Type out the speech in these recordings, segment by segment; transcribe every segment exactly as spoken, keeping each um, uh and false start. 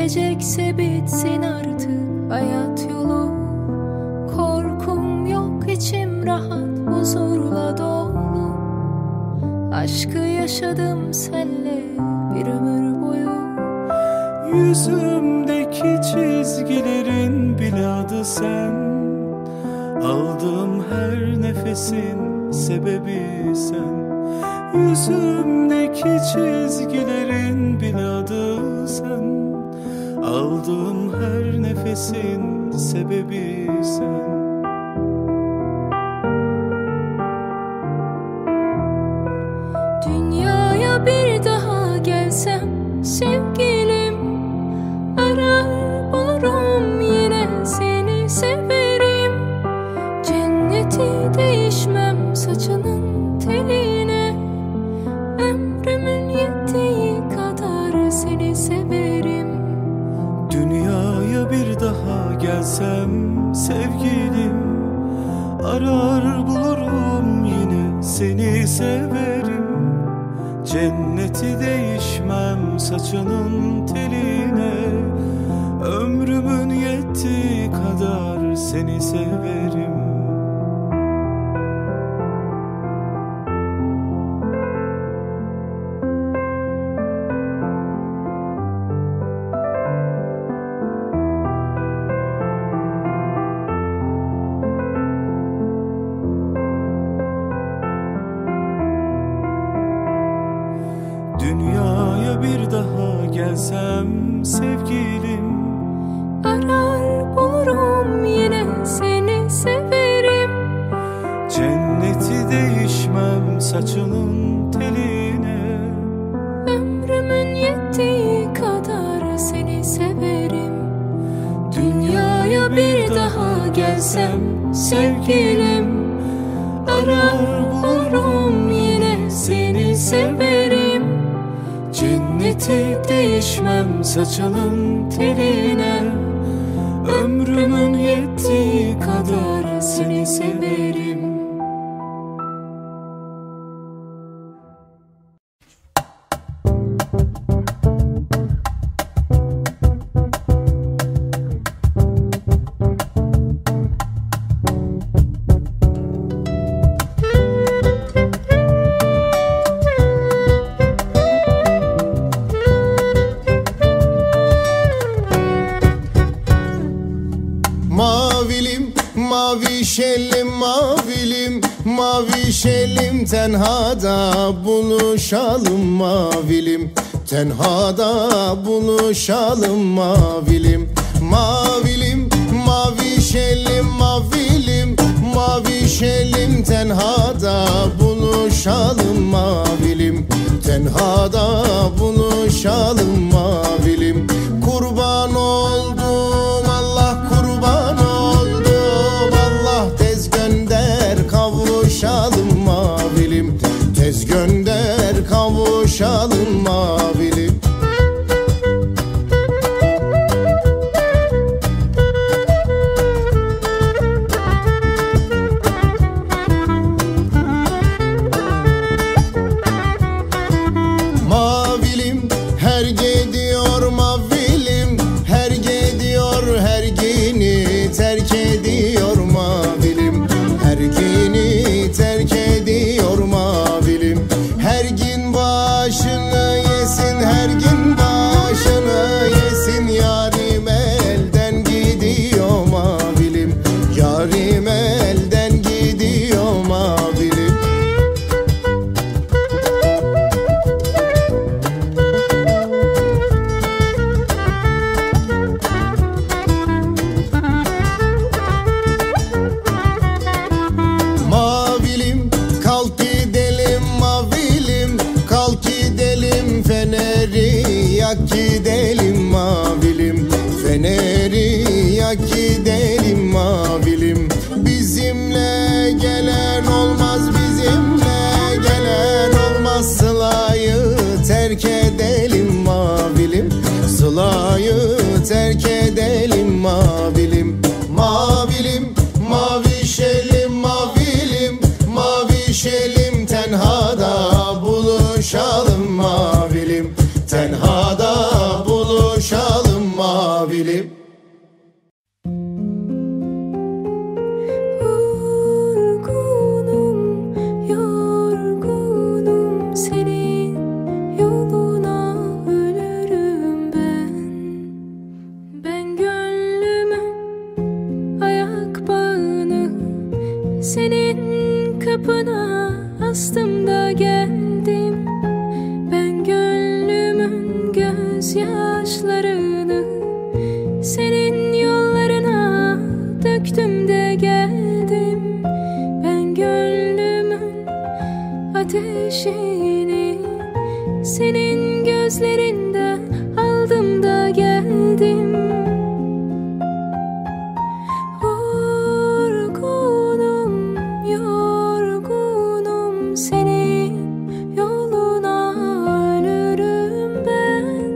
bitecekse bitsin artık hayat yolu. Korkum yok, içim rahat, huzurla dolu. Aşkı yaşadım senle bir ömür boyu. Yüzümdeki çizgilerin bile adı sen. Aldığım her nefesin sebebi sen. Yüzümdeki çizgilerin bile adı sen. Aldığım her nefesin sebebi sen. Dünyaya bir daha gelsem sevgilim, arar bulurum yine seni severim. Cenneti değişmem saçının teline, ömrümün yettiği kadar seni severim. Dünyaya bir daha gelsem sevgilim, arar bulurum yine seni severim. Cenneti değişmem saçının teline, ömrümün yettiği kadar seni severim. Dünyaya bir daha gelsem sevgilim, arar bulurum yine seni severim. Cenneti değişmem saçının teline, ömrümün yettiği kadar seni severim. Dünyaya bir daha gelsem sevgilim, arar bulurum yine seni severim. Cenneti değişmem saçının teline, ömrümün yettiği kadar seni severim. Mavilim, mavişelim, mavilim, mavişelim, tenhada buluşalım mavilim, tenhada buluşalım mavilim. Mavilim, mavişelim, mavilim, mavişelim, tenhada buluşalım mavilim, tenhada buluşalım mavilim. Kurban oldum Allah, kurban oldum Allah, tez gönder kavuşalım mavilim, tez gönder kavuşalım mavilim. Mavilim her gidiyor mavilim, her gidiyor her gini terk ediyor mavilim, her gini terk ediyor mavilim. Her gün başını yesin, her gün başını yesin, yarim elden gidiyor mavilim, yarim elden gidiyor mavilim. Mavilim kalk gidelim mavilim, kalk gidelim, feneri yak gidelim mavilim, feneri yak gidelim mavilim. Bizimle gelen olmaz, bizimle gelen olmaz, Sıla'yı terk edelim mavilim, Sıla'yı terk edelim mavilim. Mavilim, mavişelim, mavilim, mavişelim, tenhada buluşalım mavilim, tenhada Senin kapına astım da geldim. Ben gönlümün gözyaşlarını senin yollarına döktüm de geldim. Ben gönlümün ateşini senin gözlerinden aldım da geldim. Yorgunum, yorgunum, senin yoluna ölürüm ben.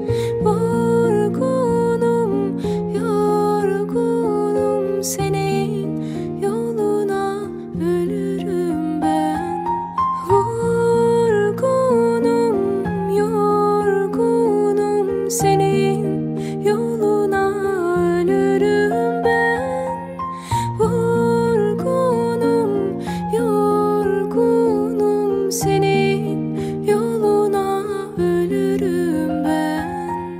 Yorgunum, yorgunum, senin yoluna ölürüm ben. Yorgunum, yorgunum, senin yoluna ölürüm ben. Yorgunum, yorgunum, senin yoluna ölürüm ben.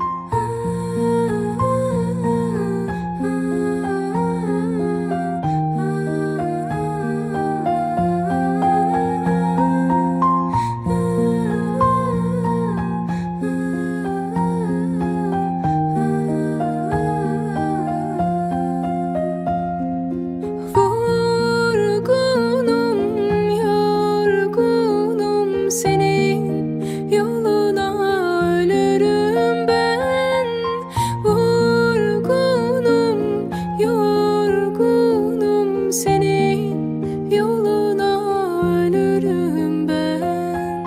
Yorgunum, yorgunum, senin yoluna ölürüm ben. Yorgunum, yorgunum, senin yoluna ölürüm ben.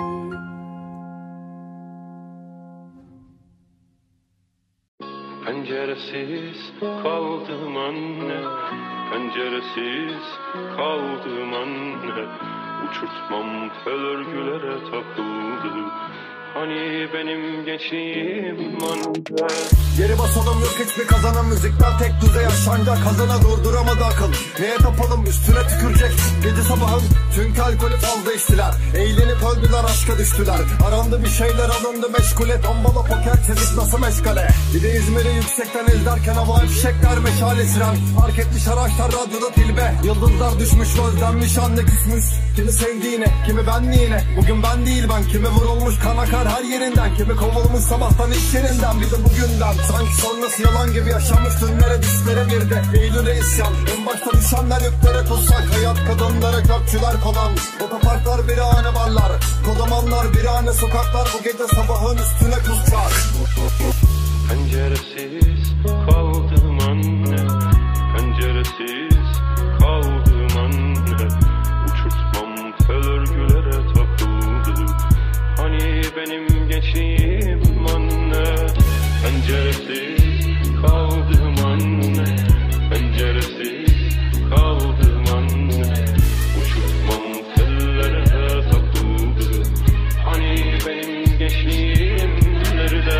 Penceresiz kaldım anne, penceresiz kaldım anne. Uçurtmam tel örgülere takıldı, hani benim gençliğim anne. Geri basalım yok hiçbir kazanan, müzikler tek düze yaşanca kazana durduramadı akıl. Neye tapalım üstüne tükürecek gece sabahın, çünkü alkolü fazla içtiler. Eğlenip öldüler, aşka düştüler. Arandı bir şeyler, alındı meşgule. Tombala, poker, çezik nasıl meşgale. Bir de İzmir'i yüksekten izlerken havai fişekler, meşale siren. Fark etmiş araçlar, radyoda tilbe. Yıldızlar düşmüş, özlenmiş, anne küsmüş. Kimi sevdiğine, kimi benliğine. Bugün ben değil ben, kimi vurulmuş kan akar her yerinden. Kimi kovulmuş sabahtan iş yerinden, bir de bugünden. Sanki sonrası yalan gibi yaşanmış dünlere, düşlere bir de Eylül'e isyan. En başta düşenler yüklere tutsak, hayat kadınlara köpçüler falan. Otoparklar birahane barlar, kodamanlar birahane sokaklar. Bu gece sabahın üstüne kusacak. Penceresiz kaldım anne, penceresiz kaldım anne. Uçurtmam tel örgülere takıldı, hani benim gençliğim anne. Penceresiz kaldım anne, penceresiz kaldım anne. Uçurtmam tellere takıldı, hani benim gençliğim nerede?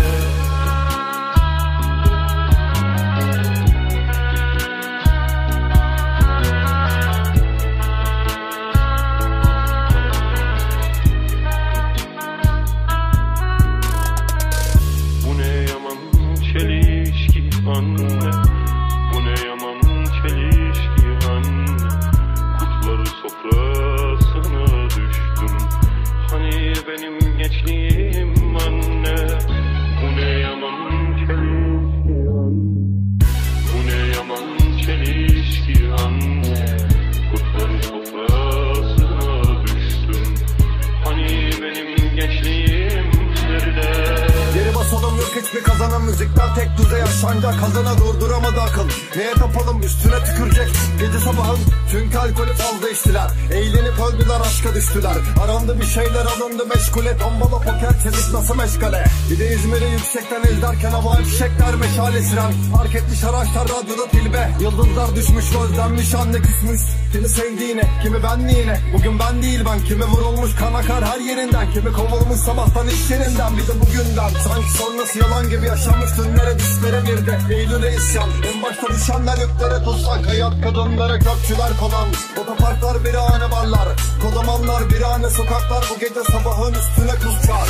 Anne, bu ne yaman çelişki anne. Kurtları sofrasına düştüm, hani benim gençliğim anne. Bu ne yaman çelişki anne, bu ne yaman çelişki anne. Kurtları sofrasına düştüm, hani benim gençliğim nerede? Geri basalım yok hiçbir kazanan, müzikler tek düze yaşanca kazana durduramadı akıl. Neye tapalım üstüne tükürecek gece sabahın, çünkü alkolü fazla içtiler. Eğlenip öldüler, aşka düştüler. Arandı bir şeyler, alındı meşgule. Tombala, poker, çelik nasıl meşgale. Bir de İzmir'i yüksekten izlerken havai fişekler, meşale siren. Fark etmiş araçlar, radyoda tilbe. Yıldızlar düşmüş, özlenmiş, anne küsmüş. Kimi sevdiğine, kimi benliğine. Bugün ben değil ben, kimi vurulmuş kan akar her yerinden. Kimi kovulmuş sabahtan iş yerinden, bir de bugünden. Sanki sonrası yalan gibi yaşanmış dünlere, düşlere bir de Eylül'e isyan. En başta düşenler yüklere tutsak, hayat kadınlara köpçüler falan. Otoparklar birahane barlar, kodamanlar birahane sokaklar. Bu gece sabahın üstüne kusacak.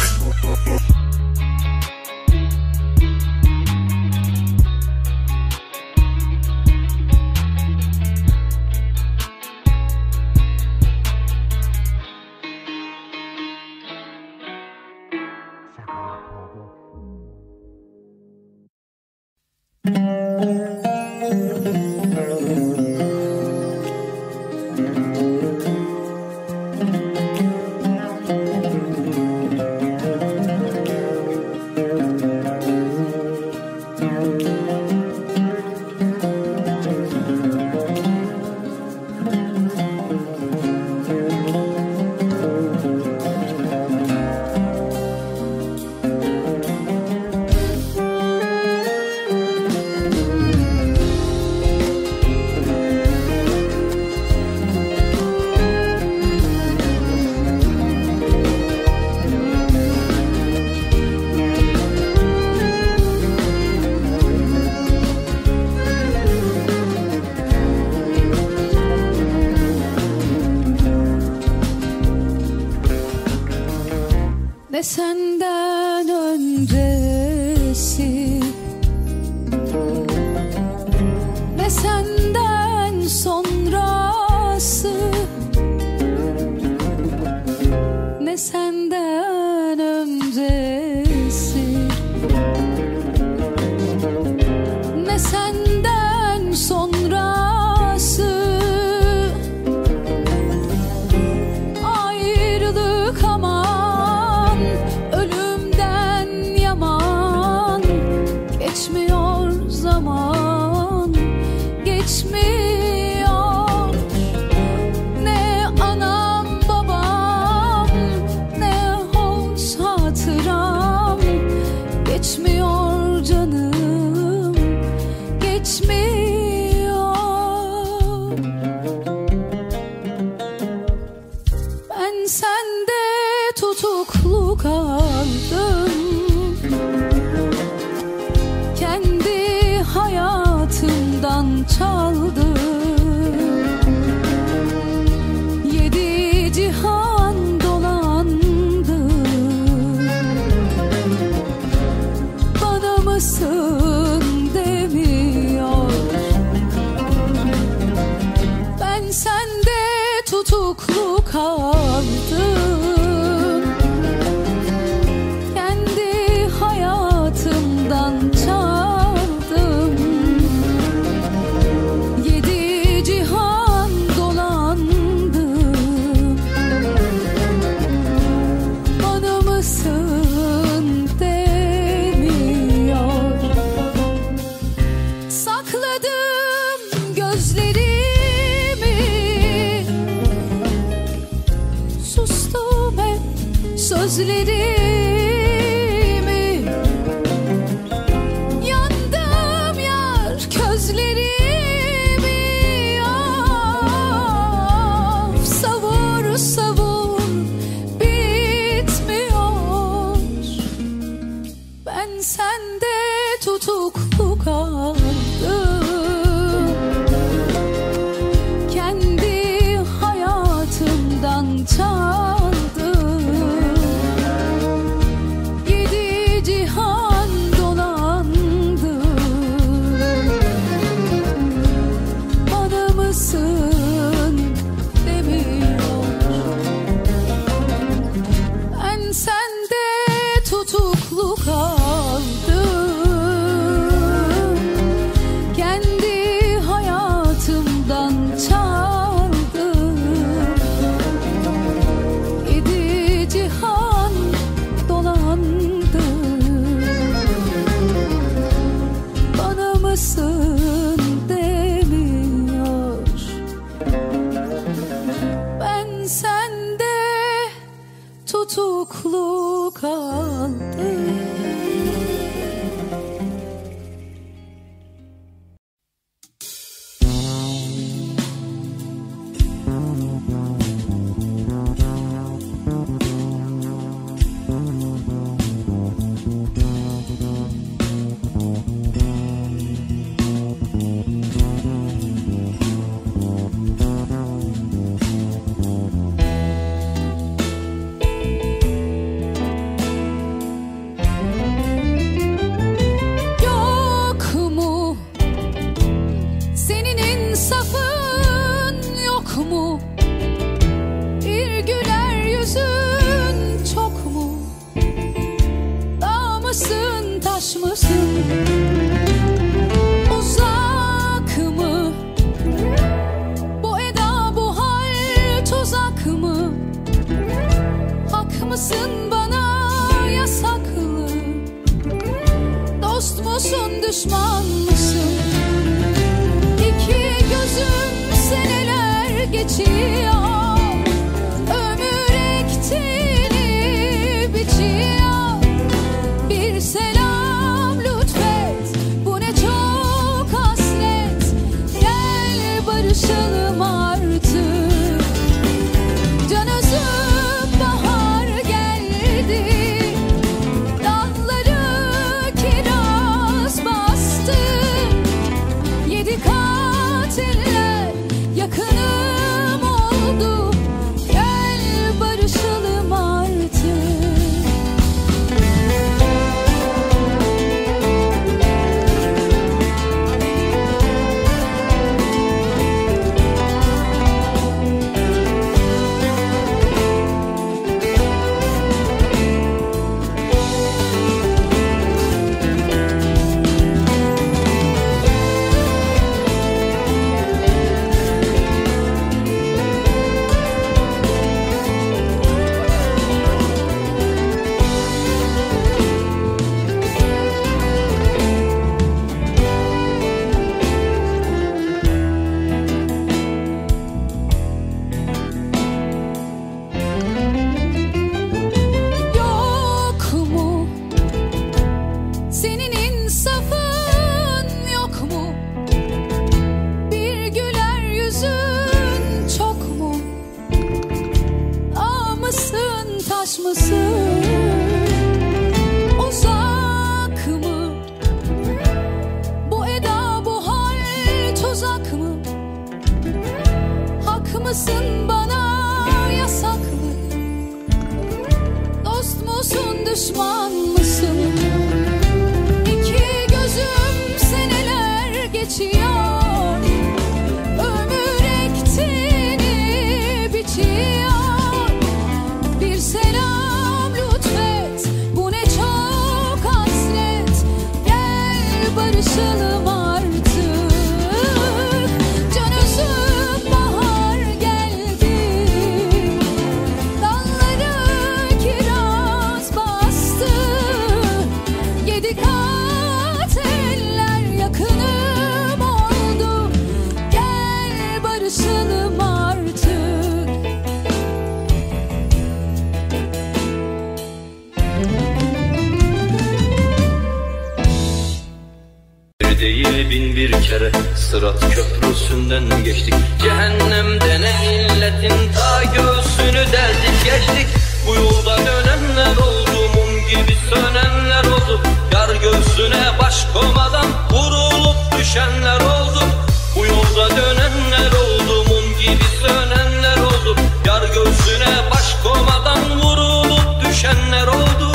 senden öncesi ne senden sonrası, ne senden öncesi ne senden sonrası. Ayrılık aman, ölümden yaman. Geçmiyor zaman, geçmiyor. Ne anam babam, ne hoş hatıram. Geçmiyor canım, geçmiyor. Ben sende tutuklu kaldım, kendi hayatımdan çaldım. Yedi cihan dolandım, bana mısın demiyor. Ben sende tutuklu kaldım, kendi hayatımdan çaldım. Yedi cihan dolandım, bana mısın demiyor. Sakladım gözlerimi, sustum hep sözlerimi. Yandım yar közlerimi, of savur savur bitmiyor. Ben sende tutuklu kaldım, kendi hayatımdan çaldım. Yedi cihan dolandım, bana mısın demiyor. Ben sende tutuklu kaldım, kendi hayatımdan çaldım. Yedi cihan dolandım, bana mısın demiyor. Ben sende tutuklu kaldım. Yok mu senin insafın, yok mu bir güler yüzün, çok mu dağ mısın taş mısın, uzak mı bu eda bu hal, tuzak mı, hak mısın bana yasaklı, dost musun düşman mısın? İki gözüm seneler geçiyor, ömür ektiğini biçiyor. Bir selam lütfet, bu ne çok hasret, gel barışalım artık. Can özüm bahar geldi, dalları kiraz bastı. Yedi katiller yakınım oldu, gel barışalım artık. mısın? Uzak mı? Bu eda, bu hal tuzak mı? Hak mısın bana, yasak mı? Dost musun, düşman mısın? İki gözüm seneler geçiyor, ömür ektiğini biçiyor. Bir selam lütfet, bu ne çok hasret. Gel barışalım artık. Can üzüm bahar geldi, dalları kiraz bastı. Yedi kat eller yakınım oldu. Gel barışalım artık. Bir değil bin bir kere Sırat köprüsünden geçtik. Cehennemde ne illetin ta göğsünü deldik geçtik. Bu yolda dönenler oldu, mum gibi sönenler oldu. Yar göğsüne baş komadan vurulup düşenler oldu. Bu yolda dönenler oldu, mum gibi sönenler oldu. Yar göğsüne baş komadan vurulup düşenler oldu.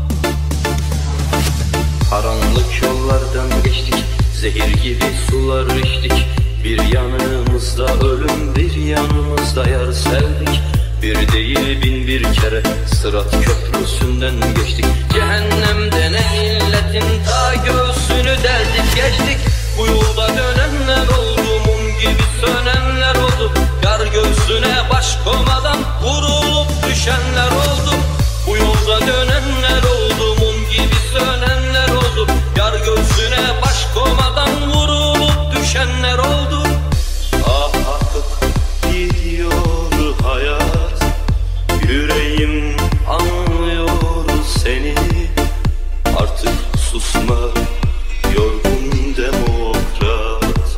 Karanlık yollardan geçtik, zehir gibi sular içtik. Bir yanımızda ölüm, bir yanımızda yar sevdik. Bir değil bin bir kere Sırat köprüsünden geçtik. Cehennemde ne illetin ta göğsünü deldik geçtik. Bu yolda dönenler oldu, mum gibi sönenler oldu. Yar göğsüne baş komadan vurulup düşenler oldu. Bu yolda dönenler oldu, mum gibi sönenler oldu. Yar göğsüne baş komadan vurulup düşenler oldu. Ah akıp gidiyor hayat, yüreğim anlıyor seni. Artık susma yorgun demokrat.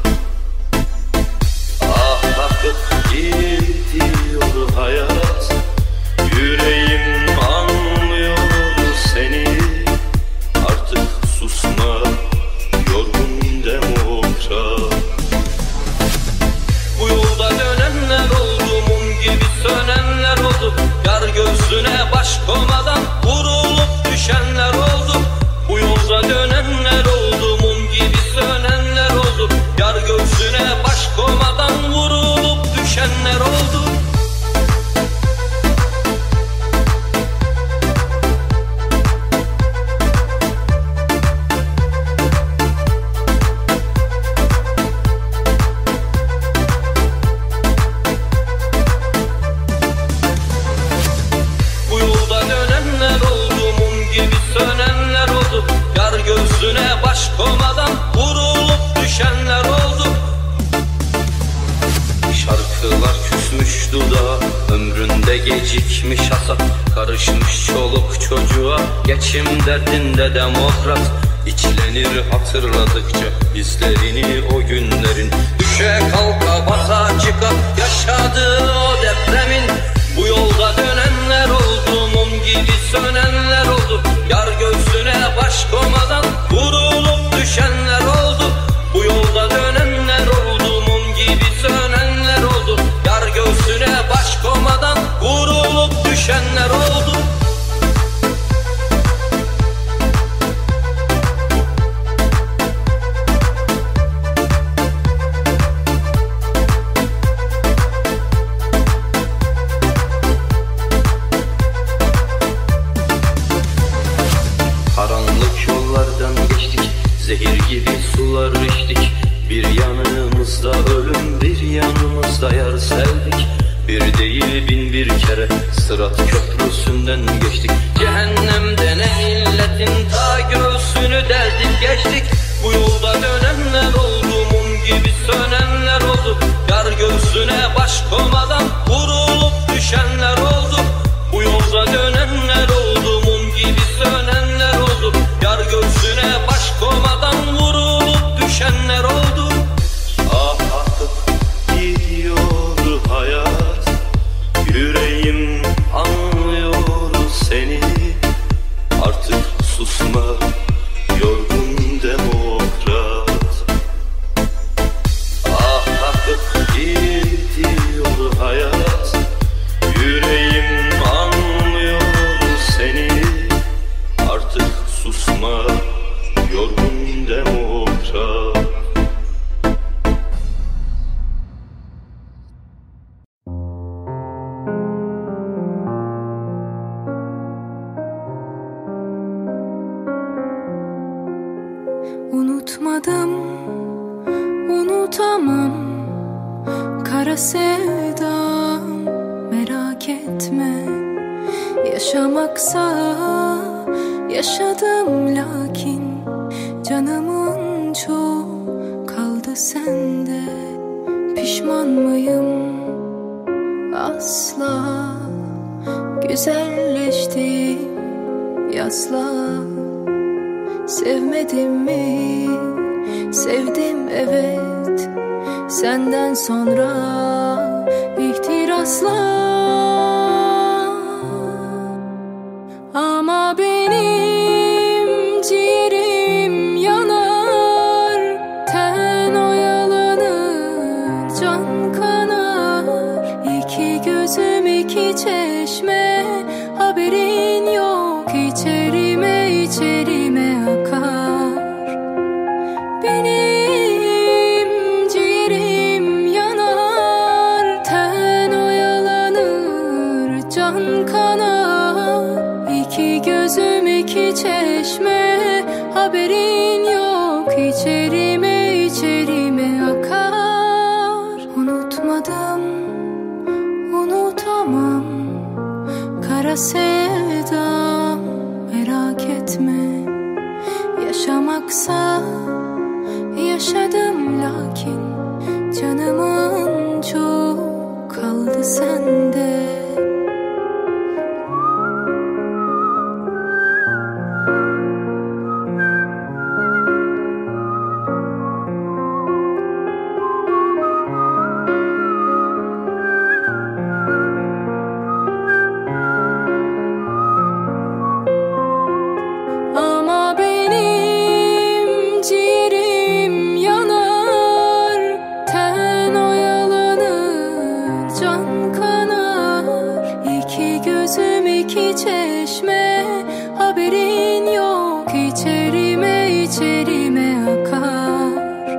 Ah akıp gidiyor hayat, yüreğim anlıyor seni. Artık susma yorgun demokrat. Bu yolda dönenler oldu, mum gibi sönenler oldu. Yar göğsüne baş komadan vurulup düşenler oldu. Bu yolda dönenler oldu, mum gibi sönenler oldu. Yar göğsüne baş komadan vurulup düşenler oldu. Bu yolda dönenler oldu, mum gibi sönenler oldu. Yar göğsüne baş komadan vurulup düşenler oldu. Şarkılar küsmüş dudağa, ömründe gecikmiş hasat. Karışmış çoluk çocuğa, geçim derdinde demokrat. İçlenir hatırladıkça izlerini o günlerin. Düşe kalka bata çıka yaşadığı o depremin. Bu yolda dönenler oldu, mum gibi sönenler oldu. Yar göğsüne baş komadan vurulup düşenler oldu. Bu yolda dönenler oldu, mum gibi sönenler oldu. Yar göğsüne baş komadan vurulup düşenler oldu. Karanlık yollardan geçtik, zehir gibi sular içtik. Bir yanımızda ölüm, bir yanımızda yar sevdik. Bir değil bin bir kere Sırat köprüsünden geçtik. Cehennemde ne illetin ta göğsünü deldik geçtik. Bu yolda dönenler oldu, mum gibi sönenler oldu. Yar göğsüne baş komadan vurulup düşenler oldu. Bu yolda dönenler oldu, mum gibi sönenler oldu. Yar göğsüne baş komadan vurulup düşenler oldu. Ah akıp gidiyor hayat, yüreğim anlıyor Kara sevdam merak etme, yaşamaksa yaşadım lakin canımın çoğu kaldı sende. Pişman mıyım? Asla. Güzelleştim yasla. Sevmedim mi? Sevdim evet. Senden sonra ihtirasla. Ama benim ciğerim yanar, ten oyalanır, can kanar. İki gözüm iki çeşme, haberin yok, içerime içerime akar. Benim ciğerim yanar, ten oyalanır, can kanar. İki gözüm iki çeşme, haberin yok, içerime içerime akar. Unutmadım, unutamam kara sevdam, merak etme. Yaşamaksa yaşadım lakin canımın çoğu kaldı sende. Ama benim ciğerim yanar, ten oyalanır, can kanar. İki gözüm iki çeşme, haberin yok, içerime içerime akar.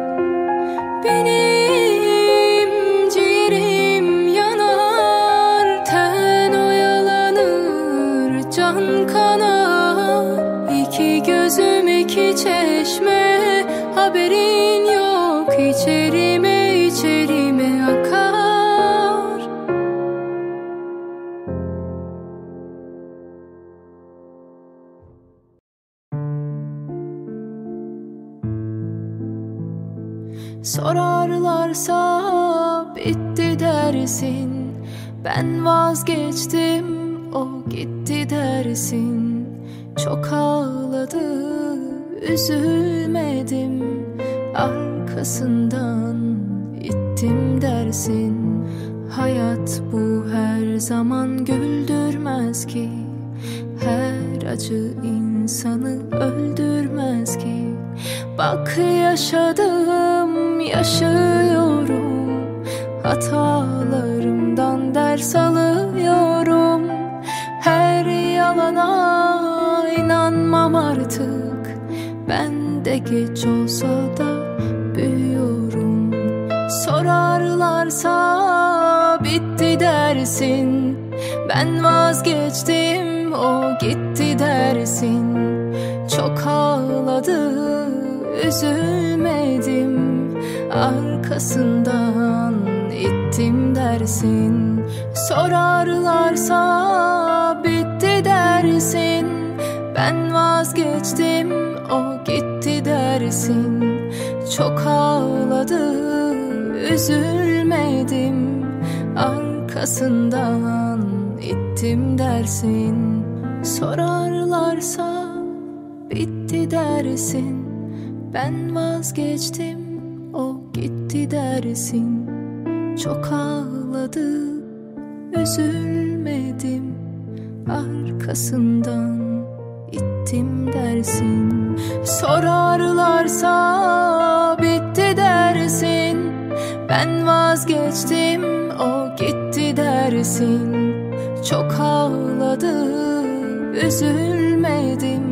Benim ciğerim yanar, ten oyalanır, can kanar. İki gözüm iki çeşme, haberin yok, içerime içerime akar. Sorarlarsa bitti dersin, ben vazgeçtim, o gitti dersin. Çok ağladı, üzülmedim, arkasından ittim dersin. Hayat bu her zaman güldürmez ki, her acı insanı öldürmez ki. Bak yaşadım, yaşıyorum, hatalarımdan ders alıyorum. Her yalana inanmam artık, ben de geç olsa da büyüyorum. Sorarlarsa bitti dersin, ben vazgeçtim, o gitti dersin. Çok ağladı, üzülmedim, arkasından ittim dersin. Sorarlarsa bitti dersin, ben vazgeçtim, o gitti dersin. Çok ağladı, üzülmedim, arkasından ittim dersin. Sorarlarsa bitti dersin, ben vazgeçtim, o gitti dersin. Çok ağladı, üzülmedim, arkasından ittim dersin. Sorarlarsa bitti dersin, ben vazgeçtim, o gitti dersin. Çok ağladı, üzülmedim,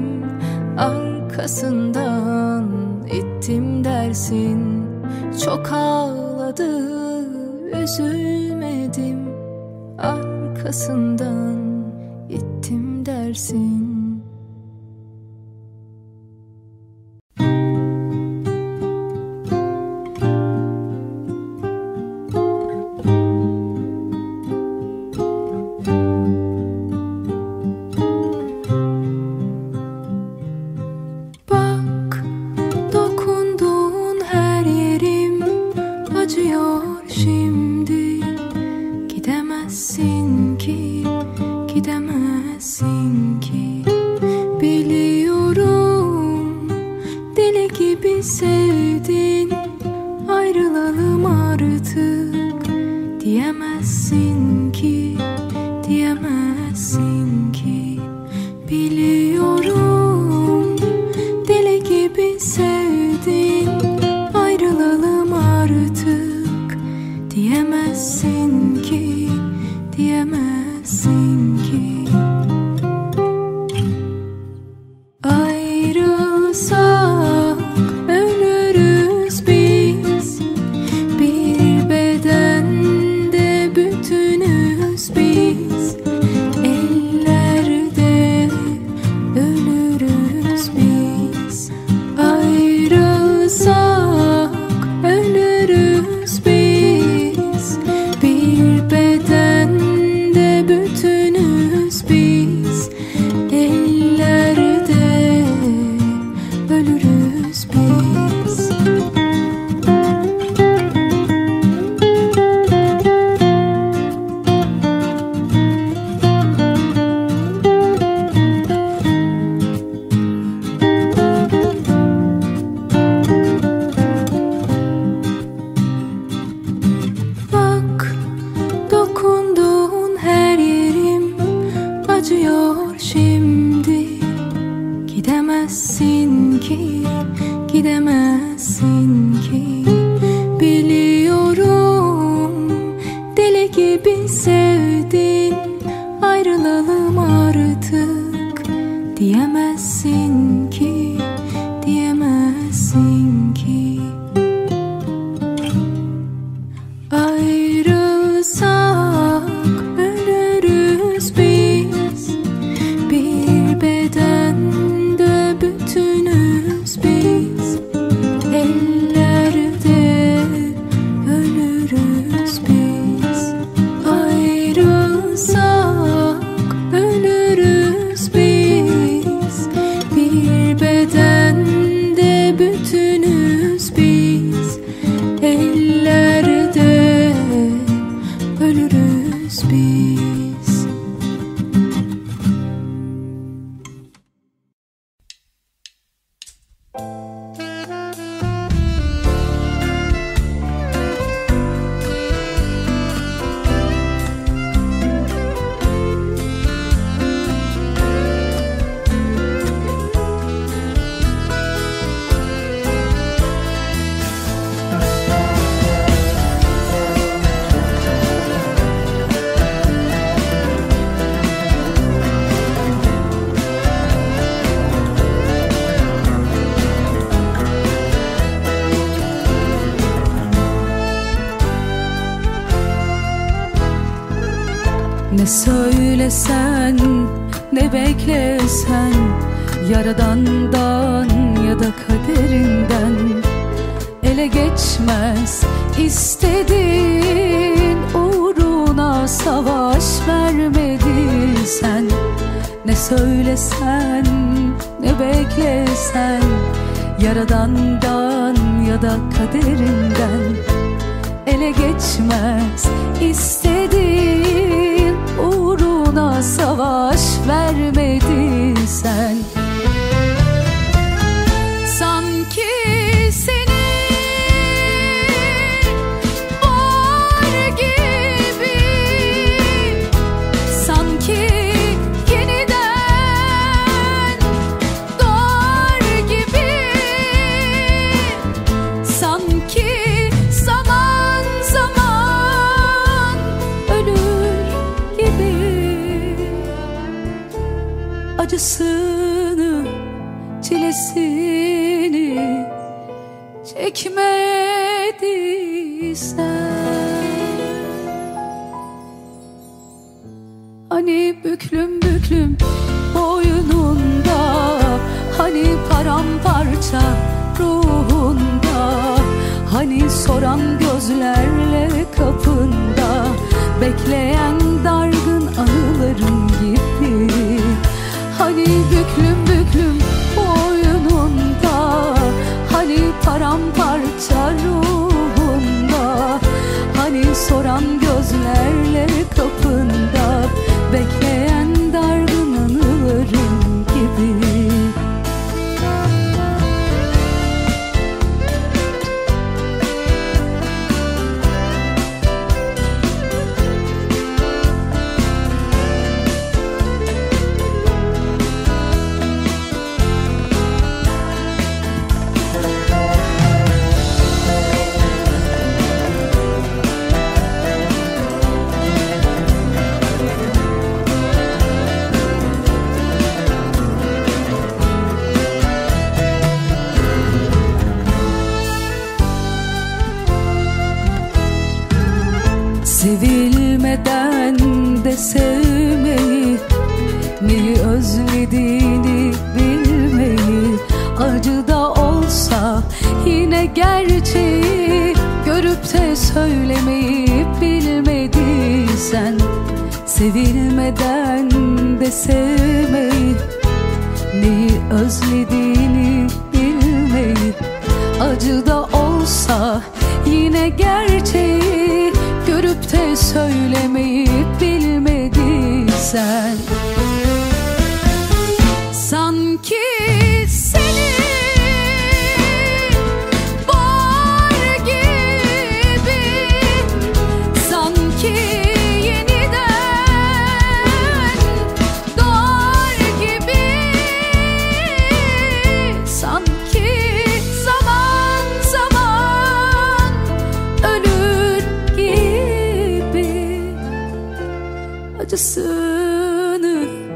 arkasından ittim dersin. Çok ağladı, üzülmedim, arkasından ittim dersin. diyemezsin ki, diyemezsin ki. Biliyorum deli gibi sevdin, ayrılalım artık diyemezsin ki, diyemezsin ki. Ayrılsak ölürüz biz, bir bedende bütünüz biz. Ellerde ölürüz biz. Ayrılsak ölürüz biz, bir bedende bütünüz biz. Ellerde ölürüz biz. Bak, dokunduğun her yerim acıyor şimdi. Gidemezsin ki, gidemezsin ki. Biliyorum deli gibi sevdin, ayrılalım artık diyemezsin ki, diyemezsin ki. Ayrılsak ölürüz biz, bir bedende bütünüz biz. Ellerde ölürüz biz. Ayrılsak ölürüz biz, bir bedende bütünüz biz. Ellerde ölürüz biz. Ne söylesen, ne beklesen, Yaradan'dan ya da kaderinden ele geçmez. İstediğin uğruna savaş vermediysen, ne söylesen, ne beklesen, Yaradan'dan ya da kaderinden ele geçmez. İstediğin uğruna savaş vermediysen, sanki seni var gibi, sanki yeniden doğar gibi, sanki zaman zaman ölür gibi. Acısını, çilesini çekmediysen, hani büklüm büklüm boynunda, hani paramparça ruhunda, hani soran gözlerle kapında bekleyen dargın anıların gibi. Hani büklüm büklüm boynunda, hani paramparça ruhunda, hani soran gözlerle kapında bekleyen dargın anıların gibi. Sevilmeden de sevmeyi, neyi özlediğini bilmeyi, acı da olsa yine gerçeği görüp de söylemeyi bilmediysen, sevilmeden de sevmeyi, neyi özlediğini bilmeyi, acı da olsa yine gerçeği görüp de söylemeyi bilmediysen, sanki seni var gibi, sanki yeniden doğar gibi, sanki zaman zaman ölür gibi, acısını,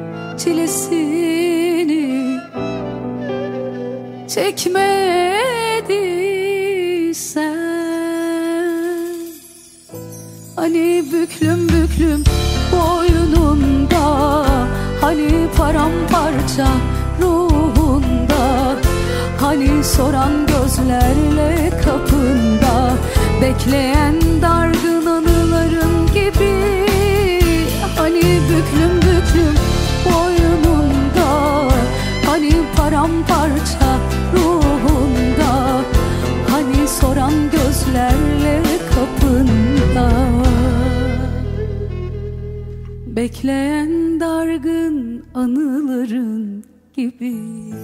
çilesini çekmediysen, hani büklüm büklüm boynunda, hani paramparça ruhunda, hani soran gözlerle kapında bekleyen dargın anıların gibi, hani büklüm büklüm boynunda, hani paramparça ruhunda, hani soran gözlerle kapında bekleyen dargın anıların gibi.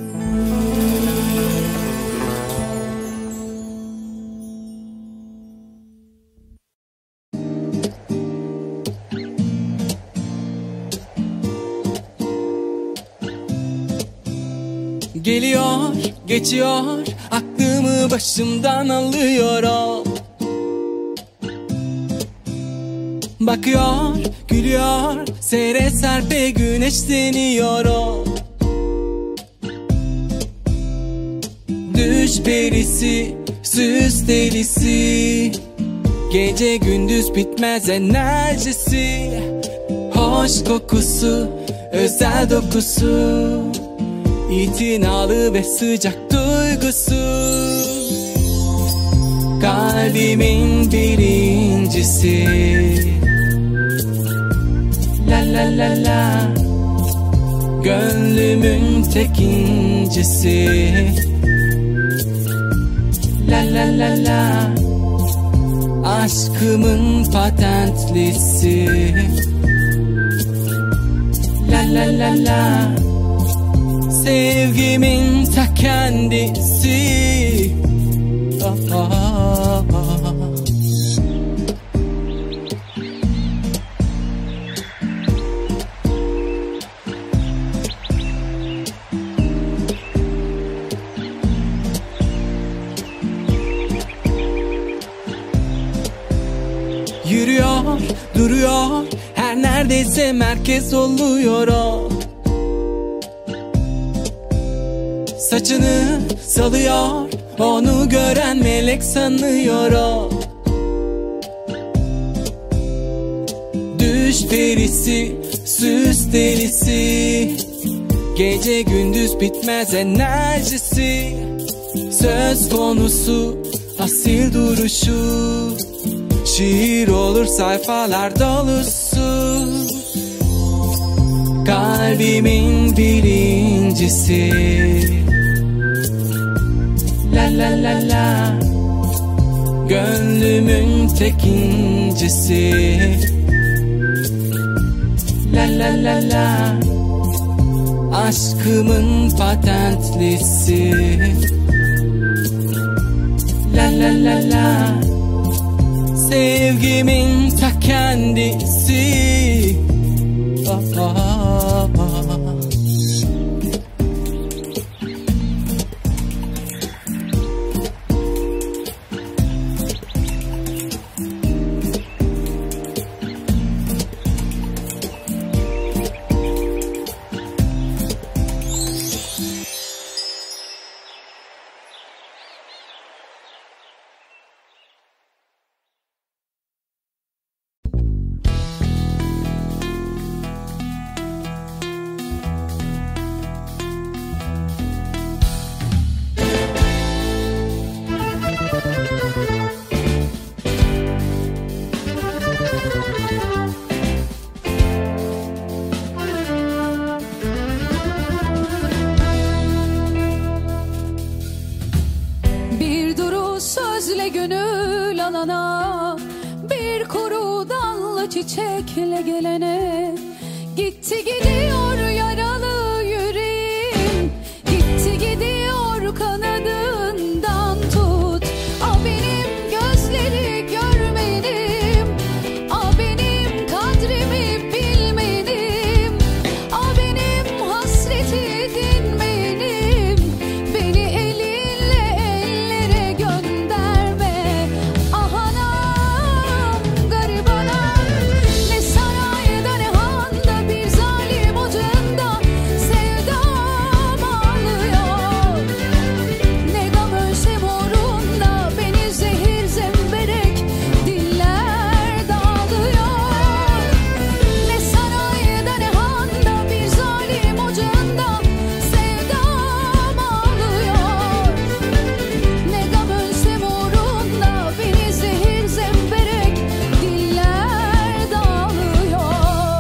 Geliyor, geçiyor, aklımı başımdan alıyor o. Bakıyor, gülüyor, sere serpe güneşleniyor o. Düş perisi, süs delisi, gece gündüz bitmez enerjisi, hoş kokusu, özel dokusu, itinalı ve sıcak duygusu, kalbimin birincisi. La la la la, gönlümün tek incisi. La la la la, aşkımın patentlisi. La la la la, sevgimin ta kendisi. Oh, oh, oh. Yürüyor, duruyor, her neredeyse merkez oluyor o. Saçını salıyor, onu gören melek sanıyor o. Düş perisi, süs delisi, gece gündüz bitmez enerjisi, söz konusu, asil duruşu, şiir olur sayfalar dolusu, kalbimin birincisi. La la la la, gönlümün tek incisi. La la la la, aşkımın patentlisi. La la la la, sevgimin ta kendisi. Oh, oh, oh. Bir duru sözle gönül alana, bir kuru dallı çiçekle gelene, gitti gidiyor yaralı yüreğim, gitti gidiyor kanadından tut. Ah benim gözleri görmedim, ah benim kadrimi bilmedim, ah benim hasreti dinmedim. Beni elinle ellere gönderme, ah anam garip anam. Ne sarayda ne handa bir zalim ocağında sevdam ağlıyor. Ne gam ölsem uğrunda beni zehir zemberek diller dağılıyor. Ne sarayda ne handa bir zalim ocağında sevdam ağlıyor. Ne gam ölsem uğrunda beni zehir zemberek diller dağılıyor.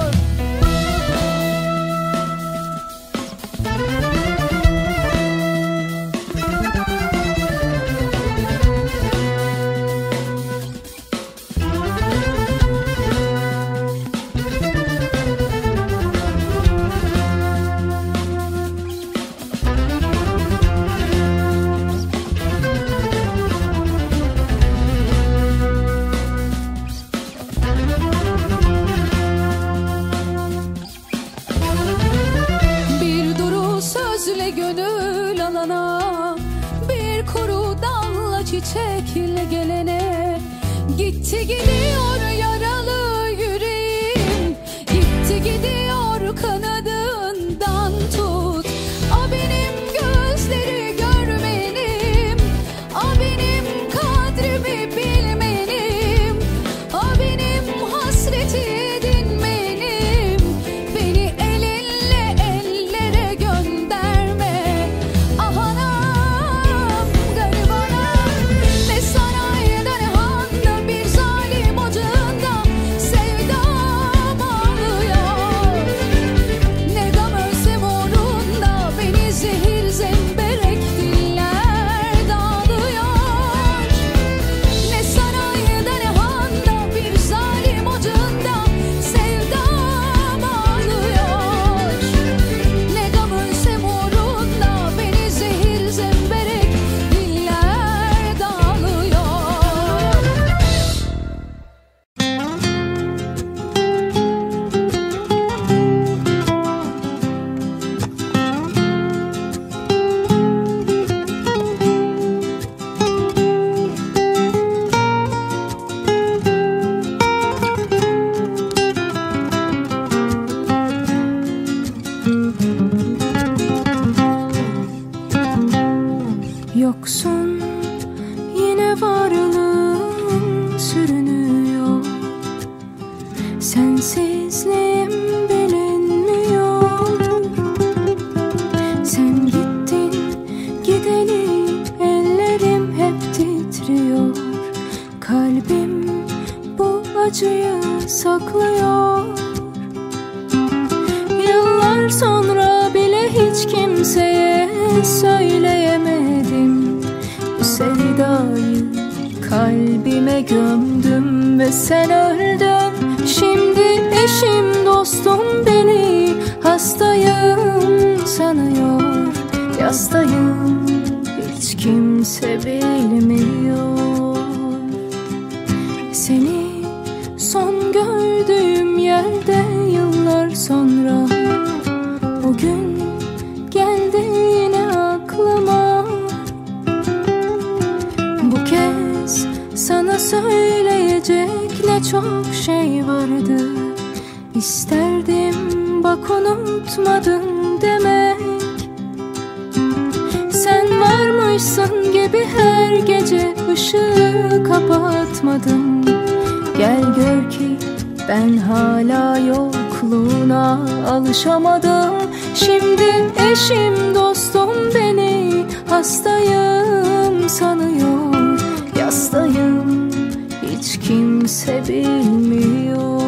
Bir duru sözle gönül alana, bir kuru dalla çiçekle gelene, gitti gidiyor yaralı yüreğim, gitti gidiyor kanadından tut. Ah benim gözleri görmenim, ah benim kadrimi bilmenim, ah benim hasreti dinmenim. Beni elinle ellere gönderme, ah anam garip anam. Ne sarayda ne handa bir zalim ocağında sevdam ağlıyor. Ne gam ölsem uğrunda beni zehir zemberek diller dağılıyor. Ne sarayda ne handa bir zalim ocağında sevdam ağlıyor. Ne gam ölsem uğrunda beni zehir zemberek diller dağılıyor. Yoksun yine varlığın sürünüyor, sensizliğim bilinmiyor. Sen gittin gideli ellerim hep titriyor, kalbim bu acıyı saklıyor. Yıllar sonra bile hiç kimseye söyleyemedim bu sevdayı, kalbime gömdüm ve sen öldün. Şimdi eşim dostum beni hastayım sanıyor, yastayım hiç kimse bilmiyor. Seni son gördüğüm yerde yıllar sonra o gün geldi yine aklıma. Bu kez sana söyleyecek ne çok şey vardı, İsterdim bak unutmadın demek. Sen varmışsın gibi her gece ışığı kapatmadım. Gel gör ki ben hala yokluğuna alışamadım. Şimdi eşim dostum beni hastayım sanıyor, yastayım hiç kimse bilmiyor.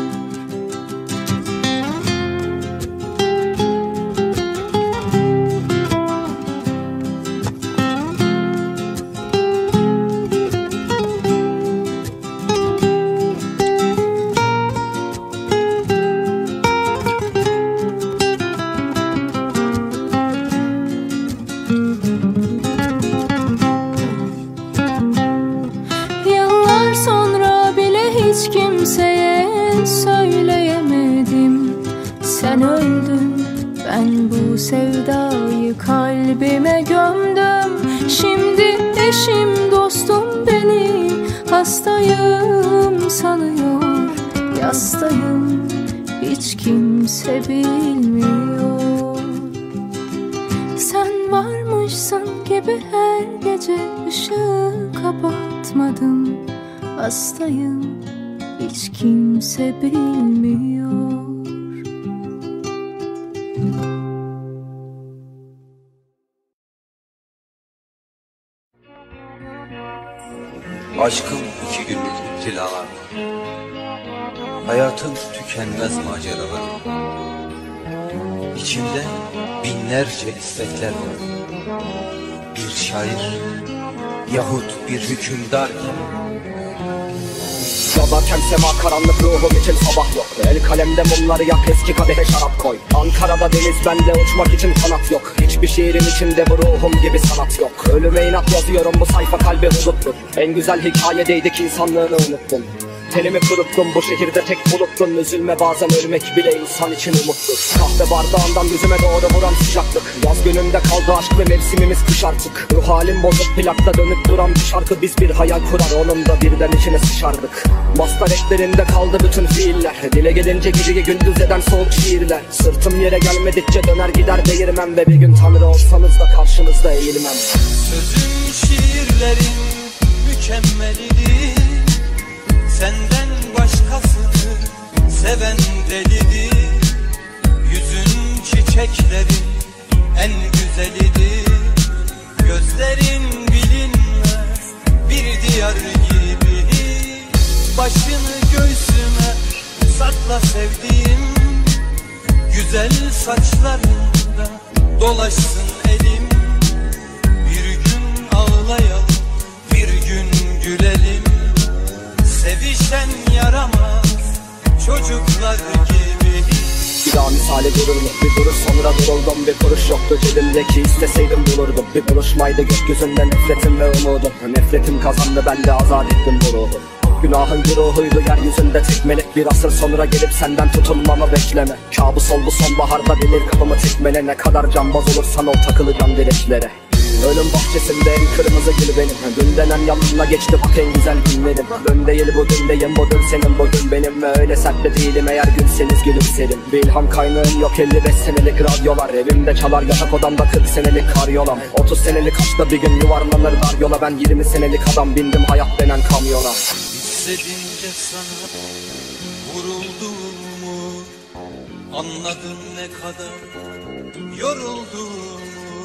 Hiç kimseye söyleyemedim. Sen öldün, ben bu sevdayı kalbime gömdüm. Şimdi eşim dostum beni hastayım sanıyor. Yastayım, hiç kimse bilmiyor. Sen varmışsın gibi her gece ışığı kapatmadım. Hastayım, hiç kimse bilmiyor. Aşkım iki günlük ibtilalar, hayatın tükenmez maceraları. İçimde binlerce istekler var. Bir şair yahut bir hükümdarken, yalarken sema karanlık, ruhum için sabah yok. El kalemde mumları yak, eski kadehe şarap koy. Ankara'da deniz, bende uçmak için kanat yok. Hiçbir şiirin içinde bu ruhum gibi sanat yok. Ölüme inat yazıyorum, bu sayfa kalbi huduttur. En güzel hikayedeydik, insanlığını unuttun. Telimi kuruttun, bu şehirde tek buluttun. Üzülme, bazen ölmek bile insan için umuttur. Kahve bardağından yüzüme doğru vuran sıcaklık. Yaz gününde kaldı aşk ve mevsimimiz kış artık. Ruh halim bozuk, plakta dönüp duran bir şarkı. Biz bir hayal kurar, onun da birden içine sıçardık. Basta reklerinde kaldı bütün fiiller. Dile gelince geceyi gündüz eden soğuk şiirler. Sırtım yere gelmedikçe döner gider değirmem. Ve bir gün tanrı olsanız da karşınızda eğilmem. Sözüm şiirlerin mükemmelidir. Senden başkasını seven delidir. Yüzün çiçeklerin en güzelidir. Gözlerin bilinmez bir diyar gibi. Başını göğsüme sakla sevdiğim. Güzel saçlarında dolaşsın elim. Bir gün ağlayalım, bir gün gülelim. Sevişen yaramaz çocuklar gibi. Bir daha misali durur mu? Bir duruş sonra duruldum. Bir kuruş yoktu cebimdeki, isteseydim bulurdum. Bir buluşmaydı gökyüzünde nefretim ve umudum. Nefretim kazandı, ben de azat ettim bu ruhu. Günahın güruhuydu yeryüzünde tek melek. Bir asır sonra gelip senden tutulmamı bekleme. Kabus ol bu sonbaharda, bilir kapımı tekmele. Ne kadar cambaz olursan ol, takılacağım direklere. Ölüm bahçesinde en kırmızı gül benim. Dün denen yanımla geçti bak en güzel günlerim. Dün değil bugündeyim, bugün senin bugün benim. Ve öyle sert de değilim, eğer gülseniz gülümserim. Bir ilham kaynağım yok, elli beş senelik radyolar. Evimde çalar, yatak odamda kırk senelik karyolam. otuz senelik aşkta bir gün yuvarlanır dar yola. Ben yirmi senelik adam, bindim hayat denen kamyona. Hissedince sana vurulduğumu anladım, ne kadar yorulduğumu.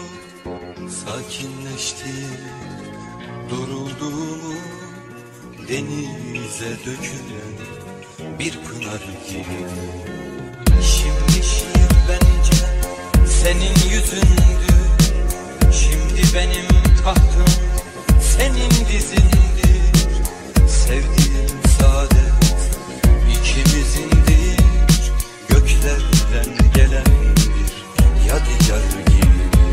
Sakinleştim, durulduğumu, denize dökülen bir pınar gibi. Şimdi şiir bence senin yüzündür. Şimdi benim tahtım senin dizindir. Sevdiğim saadet ikimizindir. Göklerden gelen bir yadigar gibi.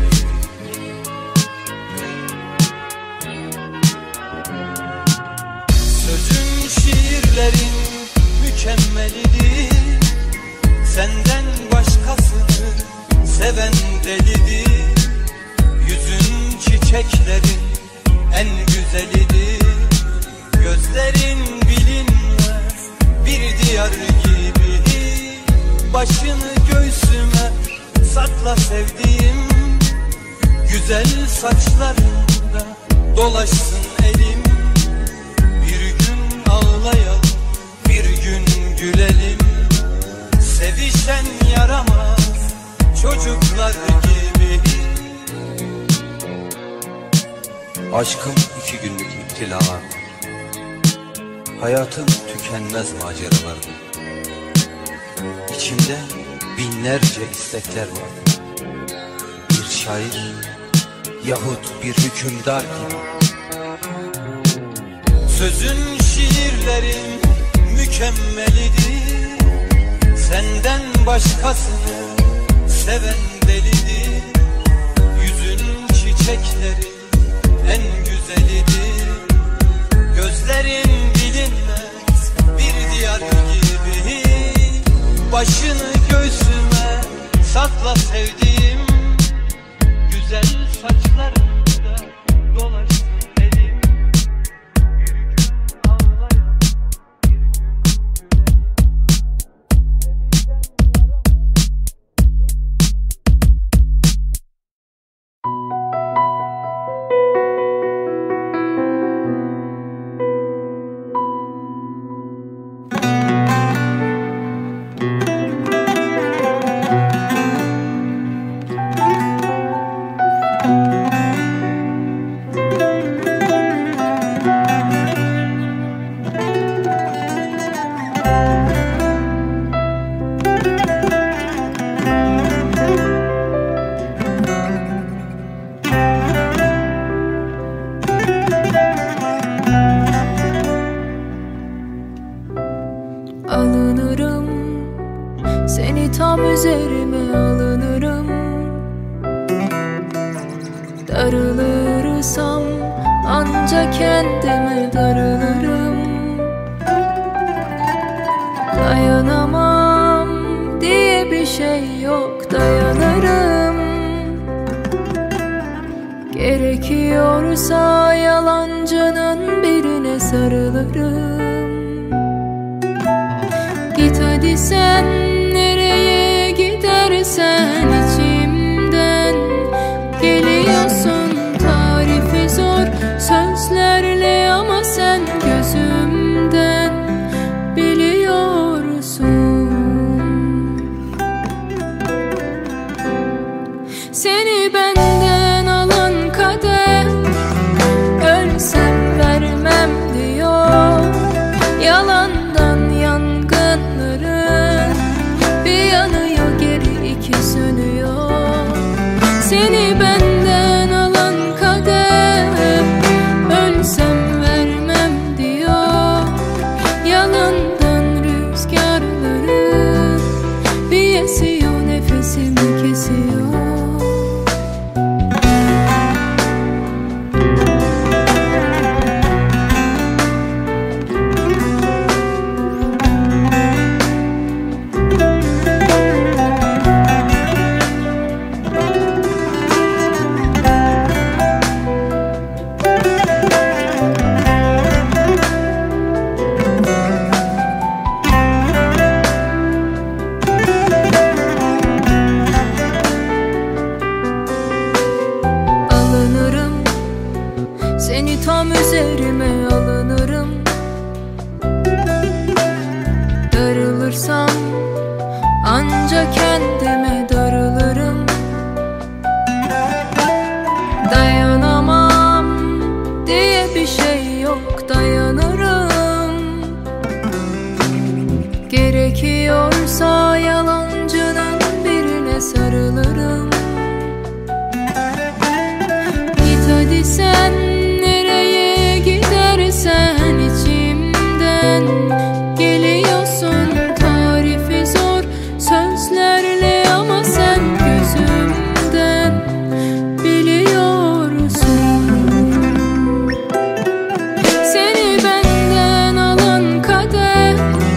Sözüm şiirlerin mükemmelidir. Senden başkasını seven delidir. Yüzün çiçeklerin en güzelidir. Gözlerin bilinmez bir diyar gibi. Başını göğsüme sakla sevdiğim. Güzel saçlarında dolaşsın elim. Bir gün ağlayalım, bir gün gülelim. Sevişen yaramaz çocuklar gibi. aşkım iki günlük ibtilalar. Hayatım tükenmez maceralardı. İçimde binlerce istekler var. Bir şair yahut bir hükümdar gibi. Sözün, şiirlerin mükemmelidir. Senden başkasını seven delidir. Yüzün çiçeklerin en güzelidir. Gözlerin bilinmez bir diyar gibi. Başını göğsüme sakla sevdiğim. Güzel saçlarında dolaşsın elim. Bir gün ağlayan, bir gün gülerim. Alınırım, seni tam üzerime alınırım. Darılırsam ancak kendime darılırım. Dayanamam diye bir şey yok, dayanırım. Gerekiyorsa yalancının birine sarılırım. Git hadi sen, nereye gidersen içimden geliyorsun. Tarifi zor sözlerle ama sen gözümden biliyorsun. Seni benden alan kader, ölsem vermem diyor. Yalandan yangınların bir yanıyor, geri iki sönüyor. Seni benden alan kader, ölsem vermem diyor. Yalandan rüzgarların bir esiyor, nefesimi kesiyor. Seni tam üzerime alınırım. Darılırsam ancak kendime darılırım. Dayanamam diye bir şey yok, dayanırım. Gerekiyorsa yalancının birine sarılırım. Git hadi sen, nereye gidersen içimden geliyorsun. Tarifi zor sözlerle ama sen gözümden biliyorsun. Seni benden alan kader,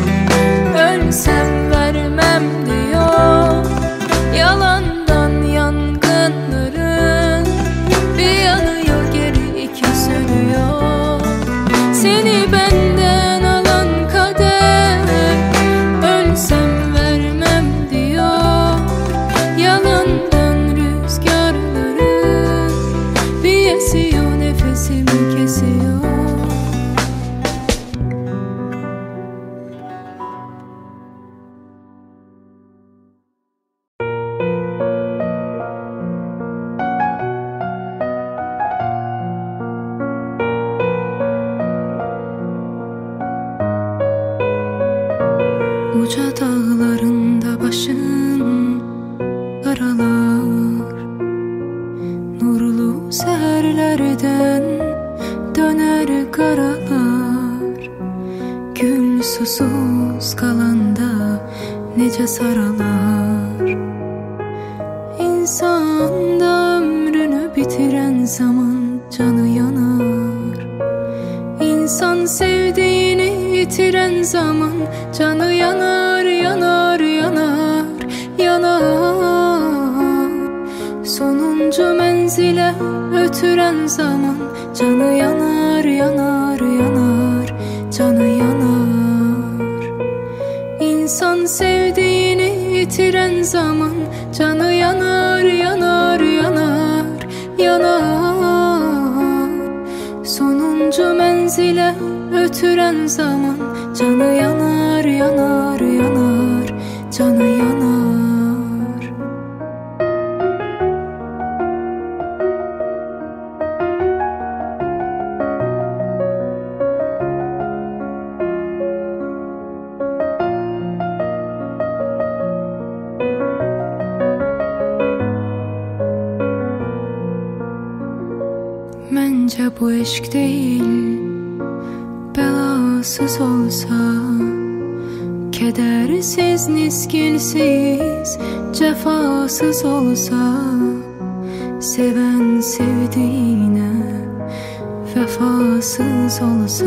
ölsem vermem diyor. Yalandan yangınların bir yanıyor, geri iki Uca dağlarında başın aralar, nurlu seherlerden döner karalar. Gül susuz kalanda nece saralar. İnsan da ömrünü bitiren zaman canı yanar. İnsan sevdiğini yitiren zaman canı yanar, yanar, yanar, yanar. Sonuncu menzile ötüren zaman canı yanar, yanar, yanar, canı yanar. İnsan sevdiğini yitiren zaman canı yanar, yanar, yanar, yanar. Sonuncu menzile ötüren zaman canı yanar, yanar, yanar, canı yanar. Bence bu eşk değil, belasız olsa, kedersiz, niskinsiz, cefasız olsa, seven sevdiğine vefasız olsa,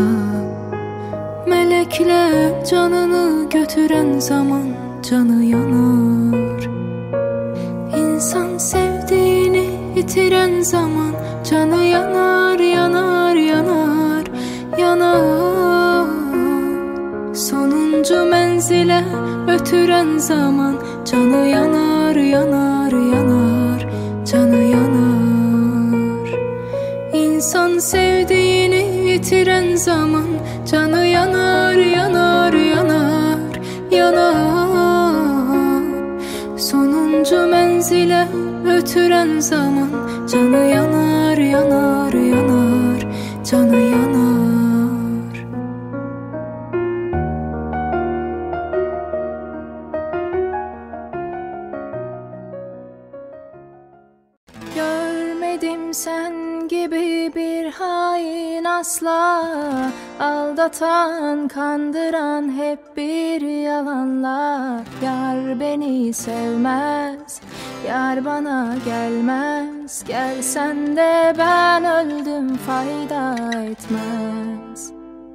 melekler canını götüren zaman canı yanar. İnsan sevdiğini yitiren zaman canı yanar, yanar, yanar, yanar. Sonuncu menzile ötüren zaman canı yanar, yanar, yanar, canı yanar. İnsan sevdiğini yitiren zaman canı yanar, yanar, yanar, yanar. Sonuncu menzile ötüren zaman canı yanar, yanar, yanar, canı yanar. Görmedim sen gibi bir hain asla, aldatan, kandıran hep bir yalanla. Yar beni sevmez, yar bana gelmez, gelsen de ben öldüm fayda etmez.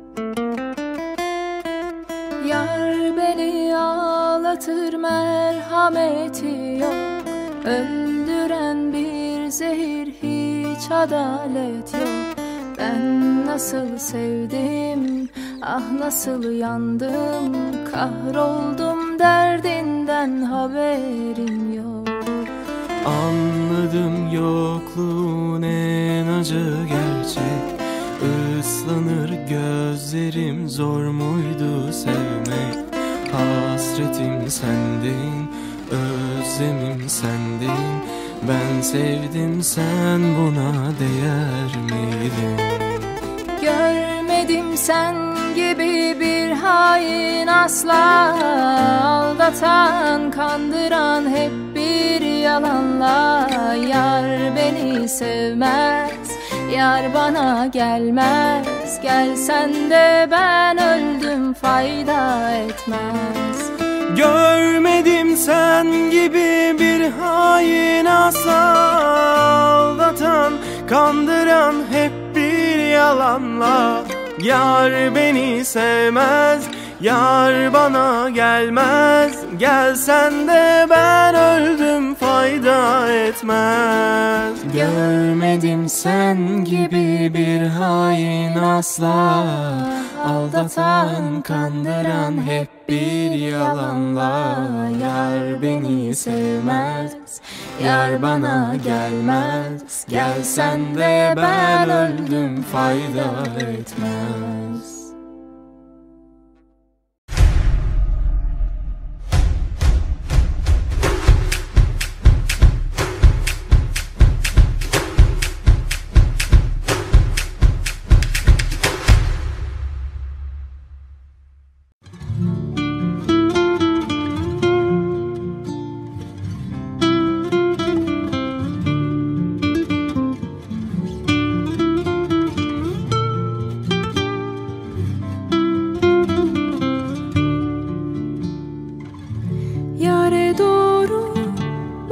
Yar beni ağlatır, merhameti yok, öldüren bir zehir, hiç adalet yok. Ben nasıl sevdim, ah nasıl yandım, kahroldum derdinden haberim yok. Anladım yokluğun en acı gerçek, ıslanır gözlerim, zor muydu sevmek? Hasretim sendin, özlemim sendin. Ben sevdim, sen buna değer miydin? Görmedim sen gibi bir hain asla, aldatan, kandıran hep bir yalanla. Yar beni sevmez, yar bana gelmez, gelsen de ben öldüm fayda etmez. Görmedim sen gibi bir hain asla, aldatan, kandıran hep bir yalanla. Yar beni sevmez, yar bana gelmez, gelsen de ben öldüm fayda etmez. Görmedim sen gibi bir hain asla, aldatan, kandıran hep bir yalanla. Yar beni sevmez, yar bana gelmez, gelsen de ben öldüm fayda etmez.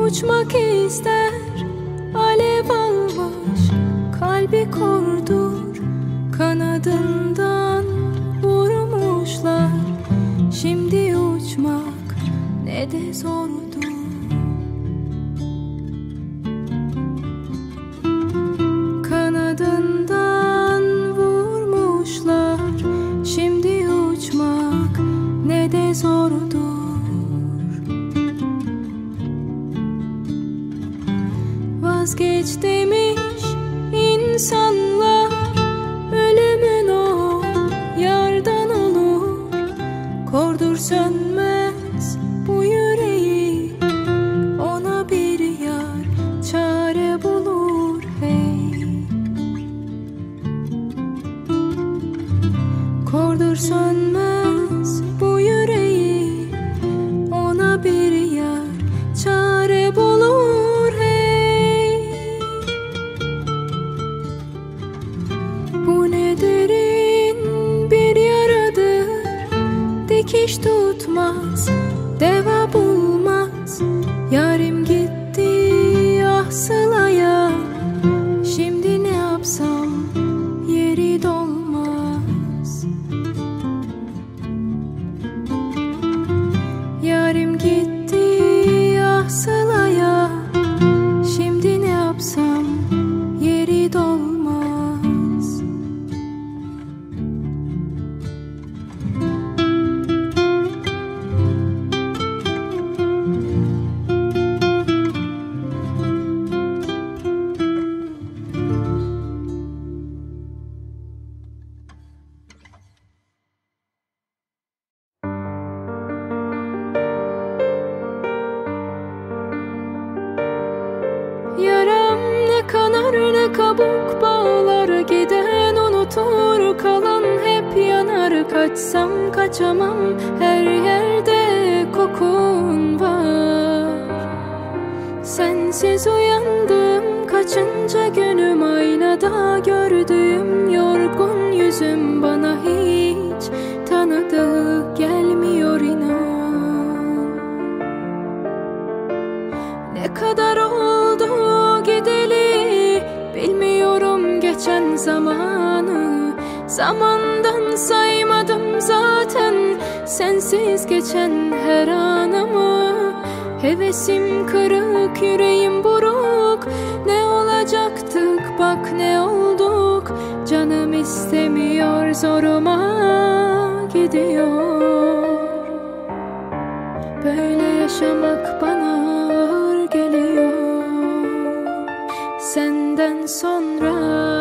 uçmak ister. Alev almış kalbi kordur, kanadından vurmuşlar. Şimdi uçmak ne de zordur. Kanadından vurmuşlar. Şimdi uçmak ne de zordur. Vazgeç demiş insanlar, ölümün o yardan olur. Kordur sönmez bu yüreği, ona bir yar çare bulur hey. Kordur sönmez bu yüreği, ona bir yar çare bulur hey. Bu ne derin bir yaradır, dikiş tutmaz, deva bulmaz. Yarim gitti ah sılaya, şimdi ne yapsam yeri dolmaz. Yarim gitti ah sılaya, şimdi ne yapsam yeri dolmaz. Yaram ne kanar ne kabuk bağlar, giden unutur, kalan hep yanar. Kaçsam kaçamam, her yerde kokun var. Sensiz uyandım kaçınca günüm, aynada gördüğüm yorgun yüzüm bana hiç tanıdık gelmiyor inan. Ne kadar oldu gideli, bilmiyorum geçen zamanı. Zamandan saymadım zaten sensiz geçen her anımı. Hevesim kırık, yüreğim buruk. Ne olacaktık bak ne olduk. Canım istemiyor, zoruma gidiyor. Böyle yaşamak bana ağır geliyor. Senden sonra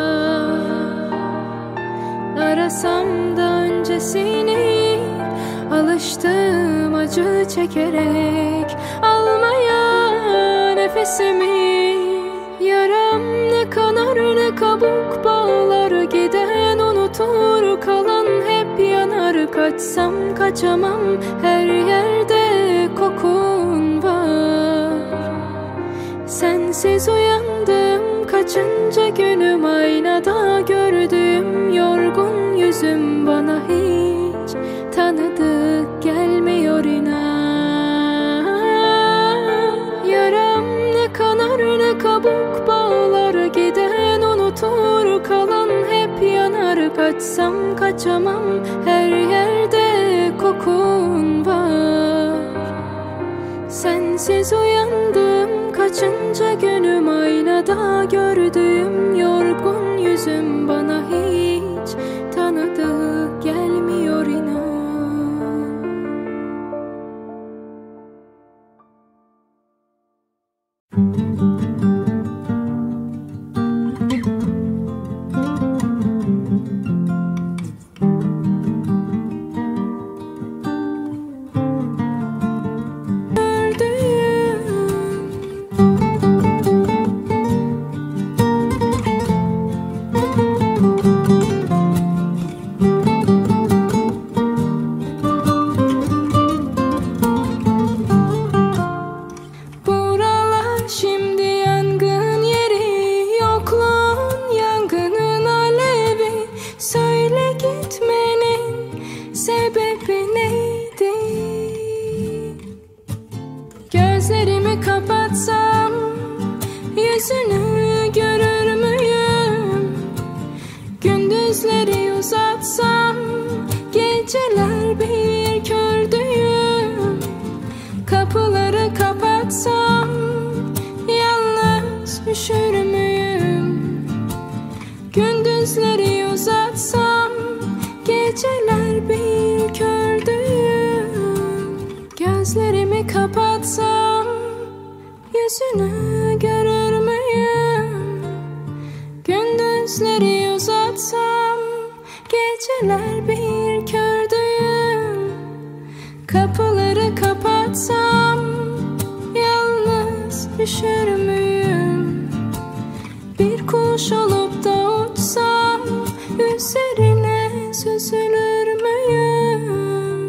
arasam da öncesini, alıştım acı çekerek almaya nefesimi. Yaram ne kanar ne kabuk bağlar, giden unutur, kalan hep yanar. Kaçsam kaçamam, her yerde kokun var. Sensiz uyandım kaçınca günüm, aynada gördüğüm yorgun yüzüm bana hiç tanıdık gelmiyor inan. Yaram ne kanar ne kabuk bağlar, giden unutur, kalan hep yanar. Kaçsam kaçamam, her yerde kokun var. Sensiz uyandım kaçınca günüm, aynada gördüğüm yorgun yüzüm bana hiç tanıdık gelmiyor inan. Gördüğüm Geceler bir kördüğüm, kapıları kapatsam yalnız üşür müyüm? Gündüzleri uzatsam geceler bir kördüğüm, gözlerimi kapatsam yüzünü görür müyüm? Gündüzleri uzatsam geceler bir kördüğüm, kapıları kapatsam yalnız üşür müyüm? Bir kuş olup da uçsam üzerine süzülür müyüm?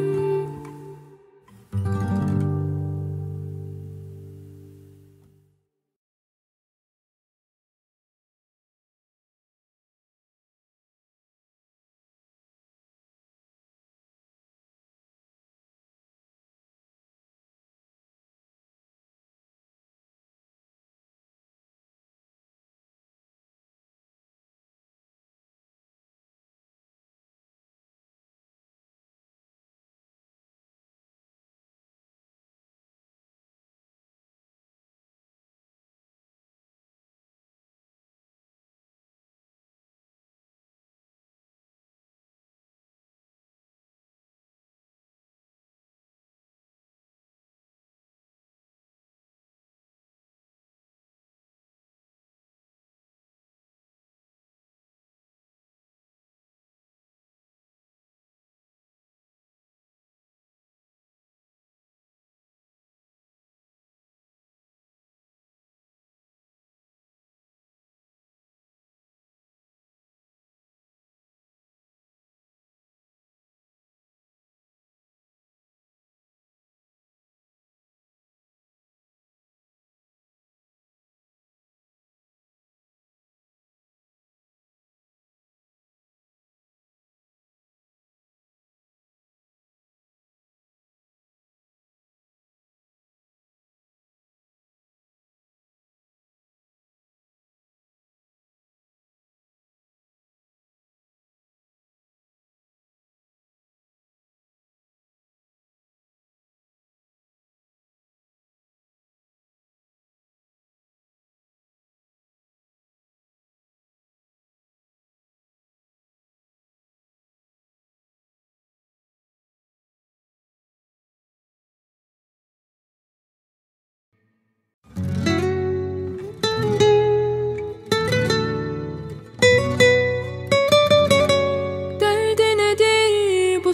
Bu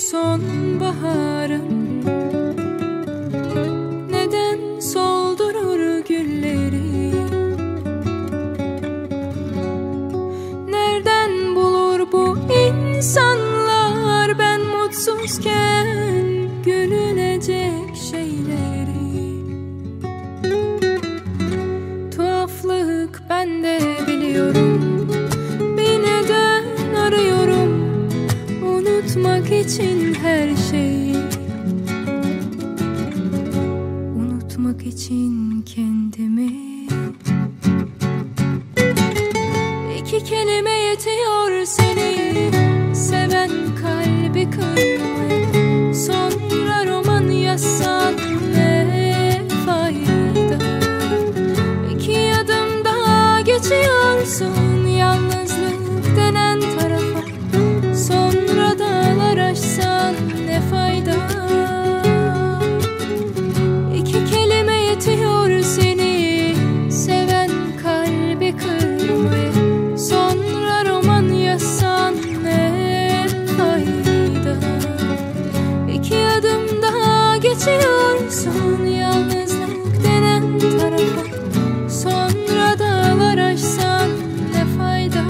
sonbaharın neden soldurur gülleri? Nereden bulur bu insanlar ben mutsuzken gülünecek şeyleri? Tuhaflık ben de biliyorum, bir neden arıyorum unutmak için her şeyi, unutmak için kendimi. İki kelime yetiyor seni seven kalbi kırmaya. Sonra roman yazsan ne fayda? İki adım daha geçiyorsun yalnızlık denen tarafa. Sonra dağlar aşsan ne fayda? İki kelime yetiyor seni seven kalbi kırmaya. Sonra roman yazsan ne fayda? İki adım daha geçiyorsun yalnızlık denen tarafa. Sonra dağlar aşsan ne fayda?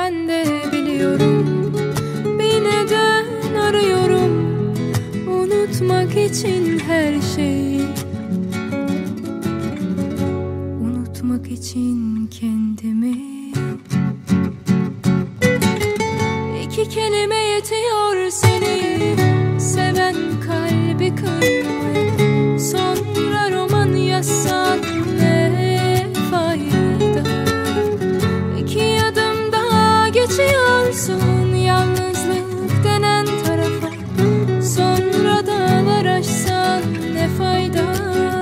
ben de biliyorum. Bir neden arıyorum, unutmak için her şeyi, unutmak için kendimi. İki kelime yetiyor seni seven kalbi kırmaya. Sonra roman yazsan ne fayda? İki adım daha geçiyorsun yalnızlık denen tarafa. Sonra dağlar aşsan ne fayda?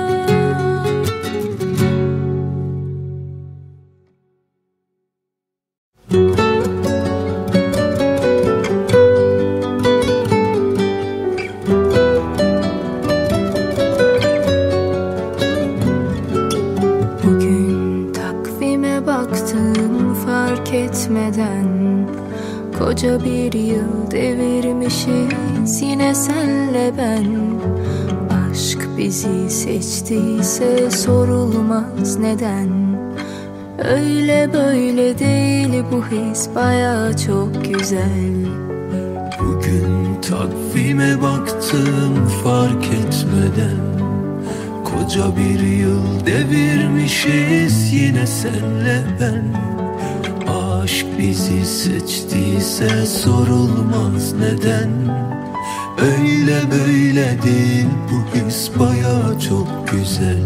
Etmeden koca bir yıl devirmişiz yine senle ben. Aşk bizi seçtiyse sorulmaz neden. Öyle böyle değil bu his baya çok güzel. Bugün takvime baktım fark etmeden koca bir yıl devirmişiz yine senle ben. Aşk bizi seçtiyse sorulmaz neden. Öyle böyle değil bu his baya çok güzel.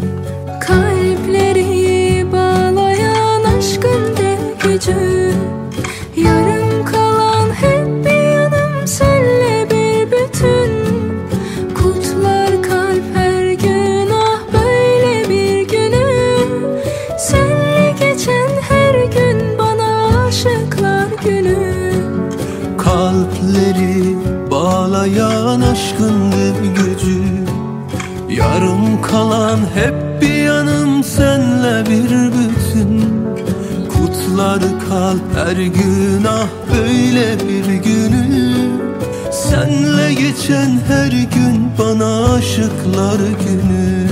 Kalpleri bağlayan aşkın dev gücü, yarım kalan hep bir yanım senle bir bütün. Kutlar kalp her gün ah böyle bir günü. Senle geçen her gün aşıklar günü. Kalpleri bağlayan aşkın dev gücü, yarım kalan hep bir yanım senle bir bütün. Kutlar kalp her gün ah böyle bir günü. Senle geçen her gün bana aşıklar günü.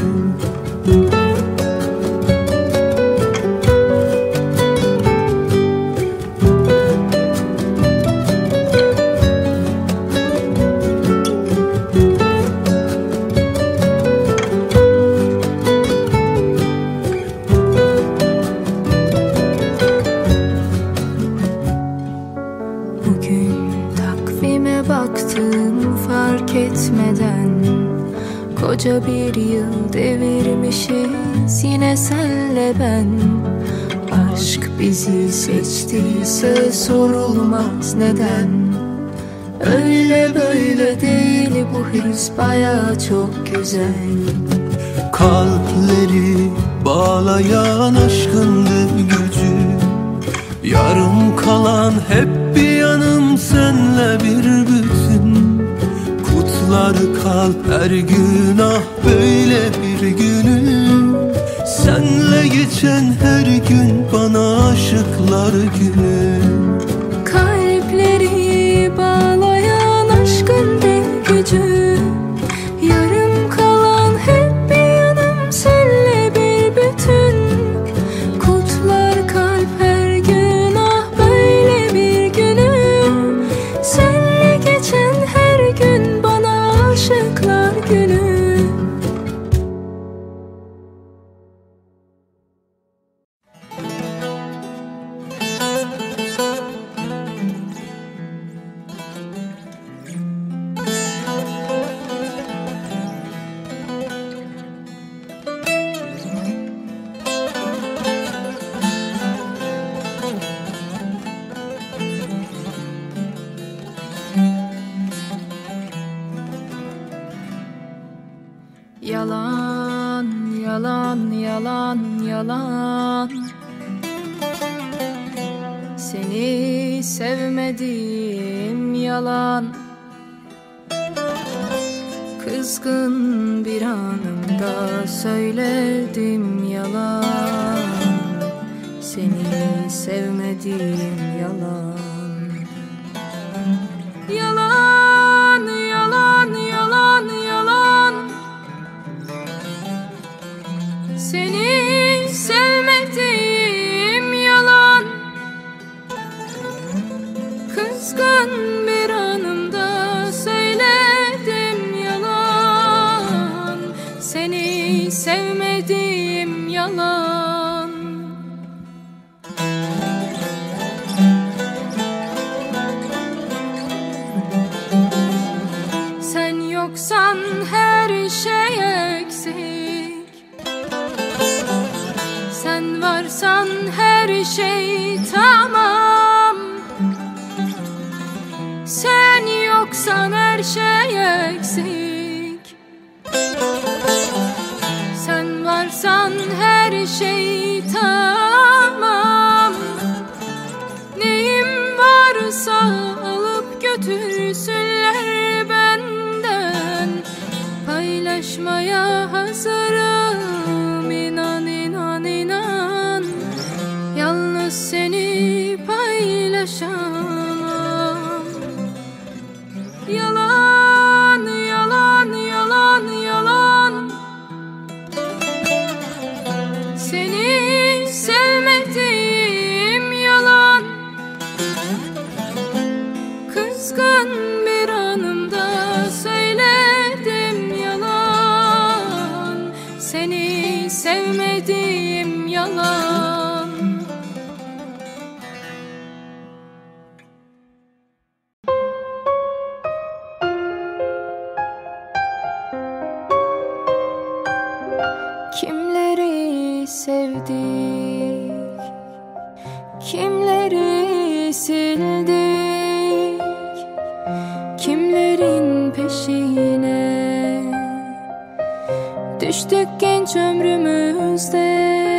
Koca bir yıl devirmişiz yine senle ben. Aşk bizi seçtiyse sorulmaz neden. Öyle böyle değil bu his baya çok güzel. Kalpleri bağlayan aşkın dev gücü, yarım kalan hep bir yanım senle bir bütün. Kutlar kalp her gün ah böyle bir günü. Senle geçen her gün bana aşıklar günü. Kalpleri bağlayan aşkın dev gücü, yarım kalan hep bir yanım senle bir bütün. Kutlar kalp her gün ah böyle bir günü. Senle geçen her gün bana aşıklar günü. Yalan, yalan, yalan, yalan. Seni sevmedim yalan. Kızgın bir anımda söyledim yalan. Seni sevmedim yalan. Yalan, yalan, yalan, yalan. Seni sevmedim yalan. Kızgın bir anımda söyledim yalan, seni sevmediğim yalan. Sen yoksan her şey eksik, sen varsan her şey tamam. Sen yoksan her şey eksik, sen varsan her şey tamam. Neyim varsa alıp götürsünler benden, paylaşmaya hazırım, inan inan inan. Yalnız seni paylaşamam. Yalan, yalan, yalan, yalan. Seni sevmediğim yalan. Kızgın bir anımda söyledim yalan, seni sevmediğim yalan. Kimleri sevdik, kimleri sildik, kimlerin peşine düştük genç ömrümüzde.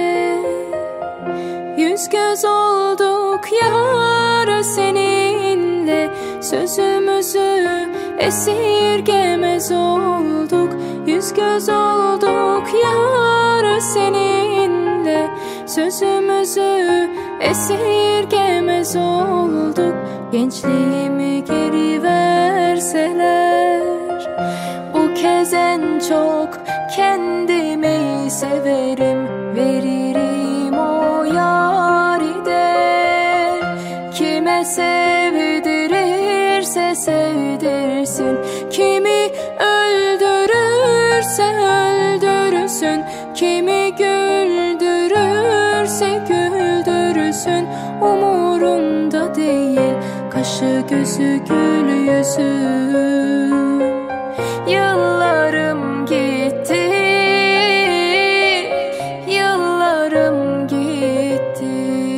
Yüz göz olduk yar seninle, sözümüzü esirgemez olduk. Yüz göz olduk yar seninle, sözümüzü esirgemez olduk. Gençliğimi geri verseler, bu kez en çok kendimi severim. Veririm o yaride, kime sevdirirse sevdirsin, kimi öldürürse öldürsün, kimi güldürürse güldürsün. Umurumda değil kaşı gözü gül yüzü. Yıllarım gitti, yıllarım gitti.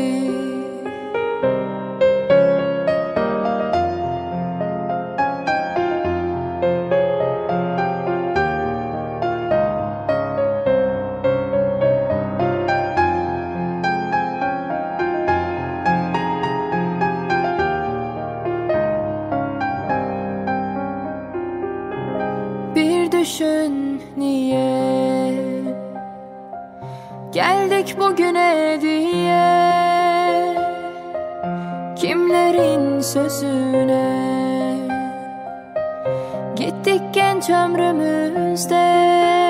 Bir düşün niye geldik bugüne diye, kimlerin sözüne gittik genç ömrümüzde.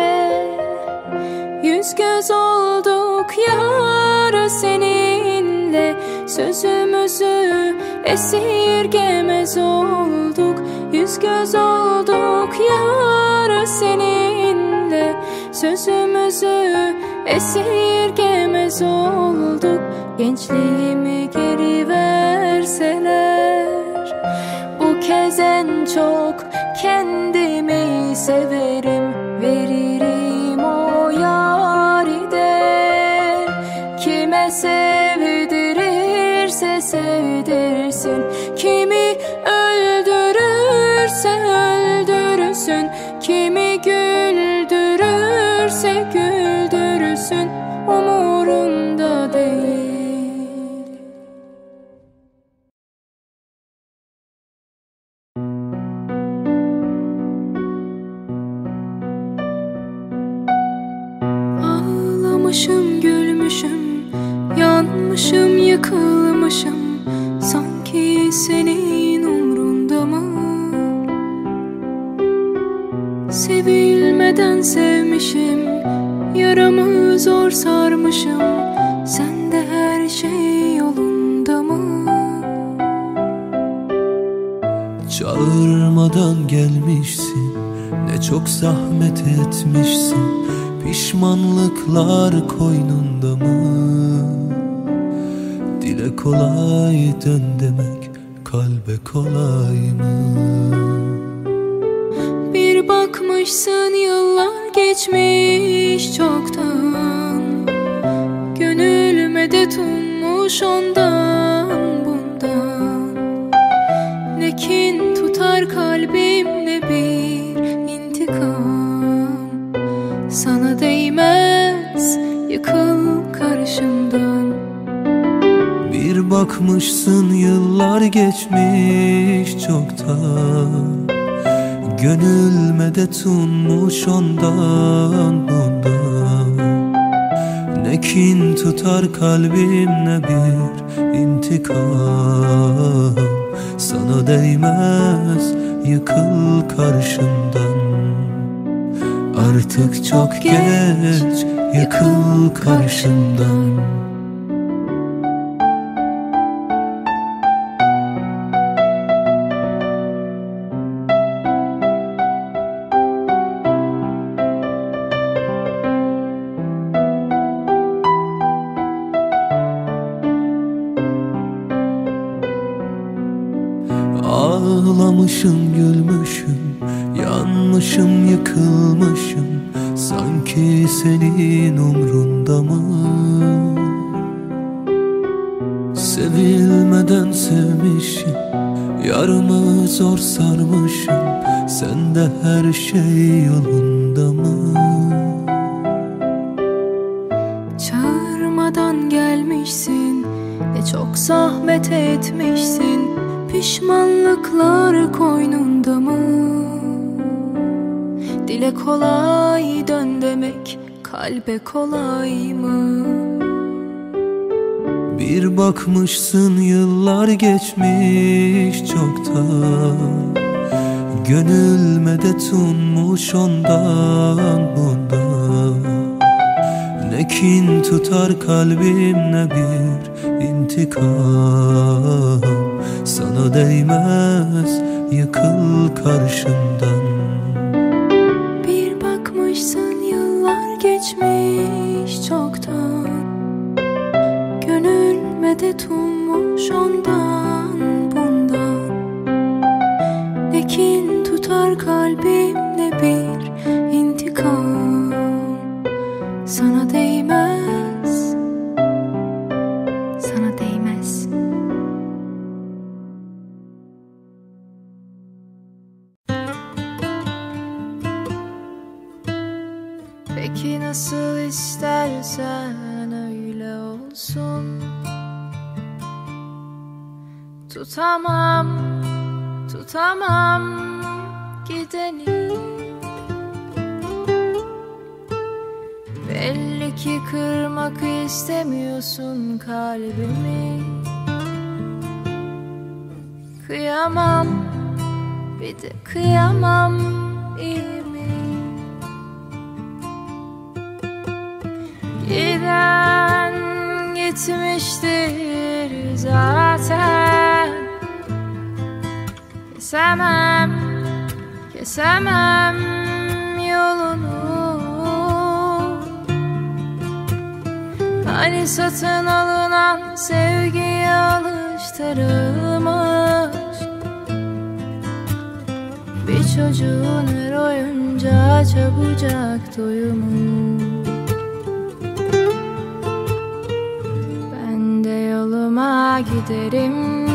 Yüz göz olduk yar seninle, sözümüzü esirgemez olduk. Yüz göz olduk yar seninle, sözümüzü esirgemez olduk. Gençliğimi geri verseler, bu kez en çok kendimi severim. Veririm o yaride, kime sevdirirse sevdirsin, kimi öldürürse öldürsün, kimi güldürürse güldürsün. Umurumda değil. Ağlamışım, gülmüşüm, yanmışım, yıkılmışım. Sanki senin umrunda mı? Sevilmeden sevmişim, yaramı zor sarmışım. Sende her şey yolunda mı? Çağırmadan gelmişsin, ne çok zahmet etmişsin. Pişmanlıklar koynunda mı? Dile kolay dön demek, kalbe kolay mı? Bir bakmışsın yıllar geçmiş çoktan, gönül medet ummuş ondan bundan. Ne kin tutar kalbimde bir intikam, sana değmez yıkıl karşımdan. Bir bakmışsın yıllar geçmiş çoktan, gönül medet ummuş ondan bundan. Ne kin tutar kalbim ne bir intikam, sana değmez yıkıl karşımdan. Artık çok geç, yıkıl karşımdan. Ağlamışım, gülmüşüm, yanmışım, yıkılmışım. Sanki senin umrunda mı? Sevilmeden sevmişim, yarımı zor sarmışım. Sende her şey yolunda mı? Çağırmadan gelmişsin, ne çok zahmet etmişsin. Pişmanlıklar koynunda mı? Dile kolay dön demek, kalbe kolay mı? Bir bakmışsın yıllar geçmiş çoktan, gönül medet ummuş ondan bundan. Ne kin tutar kalbim ne bir intikam, sana değmez yıkıl karşımdan. Bir bakmışsın yıllar geçmiş çoktan, gönül medet ummuş ondan bundan. Ne kin tutar kalbim ne bir intikam, sana değmez, sana değmez. Peki nasıl istersen öyle olsun. Tutamam, tutamam gideni. Belli ki kırmak istemiyorsun kalbimi. Kıyamam, bir de kıyamam, iyi mi? Giden gitmiştir zaten. Kesemem, kesemem yolunu. Hani satın alınan sevgiye alıştırılmış bir çocuğun her oyuncağa çabucak doyumu. Ben de yoluma giderim,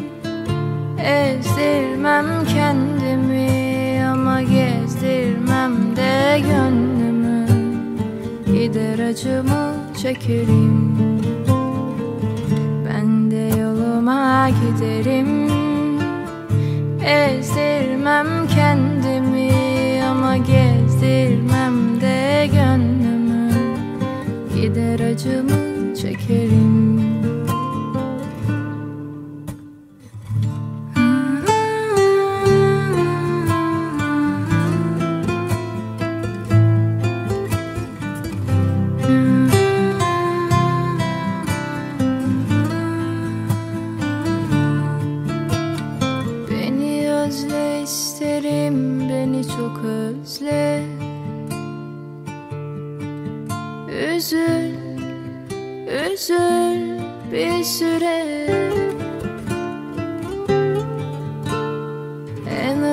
ezdirmem kendimi ama gezdirmem de gönlümü. Gider acımı çekerim, ben de yoluma giderim, ezdirmem kendimi ama gezdirmem de gönlümü. Gider acımı çekerim.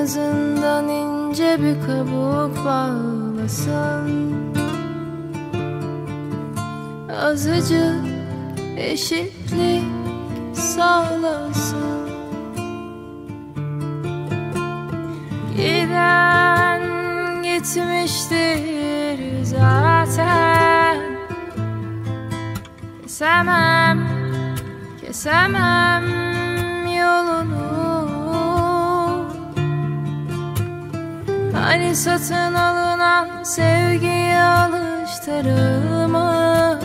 azından ince bir kabuk bağlasın. Azıcık eşitlik sağlasın. Giden gitmiştir zaten. Kesemem, kesemem yolunu. Hani satın alınan sevgiye alıştırılmaz.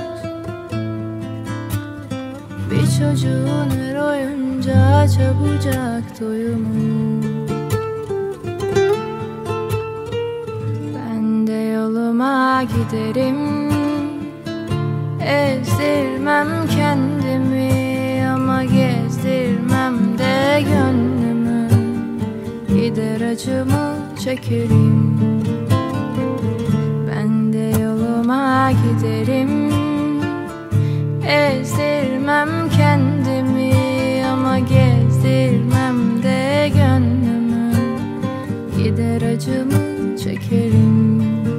Bir çocuğun her oyuncağı çabucak doyumu. Ben de yoluma giderim, ezdirmem kendimi ama gezdirmem de gönlümü. Gider acımı çekerim. Ben de yoluma giderim, ezdirmem kendimi ama gezdirmem de gönlümü. Gider acımı çekerim.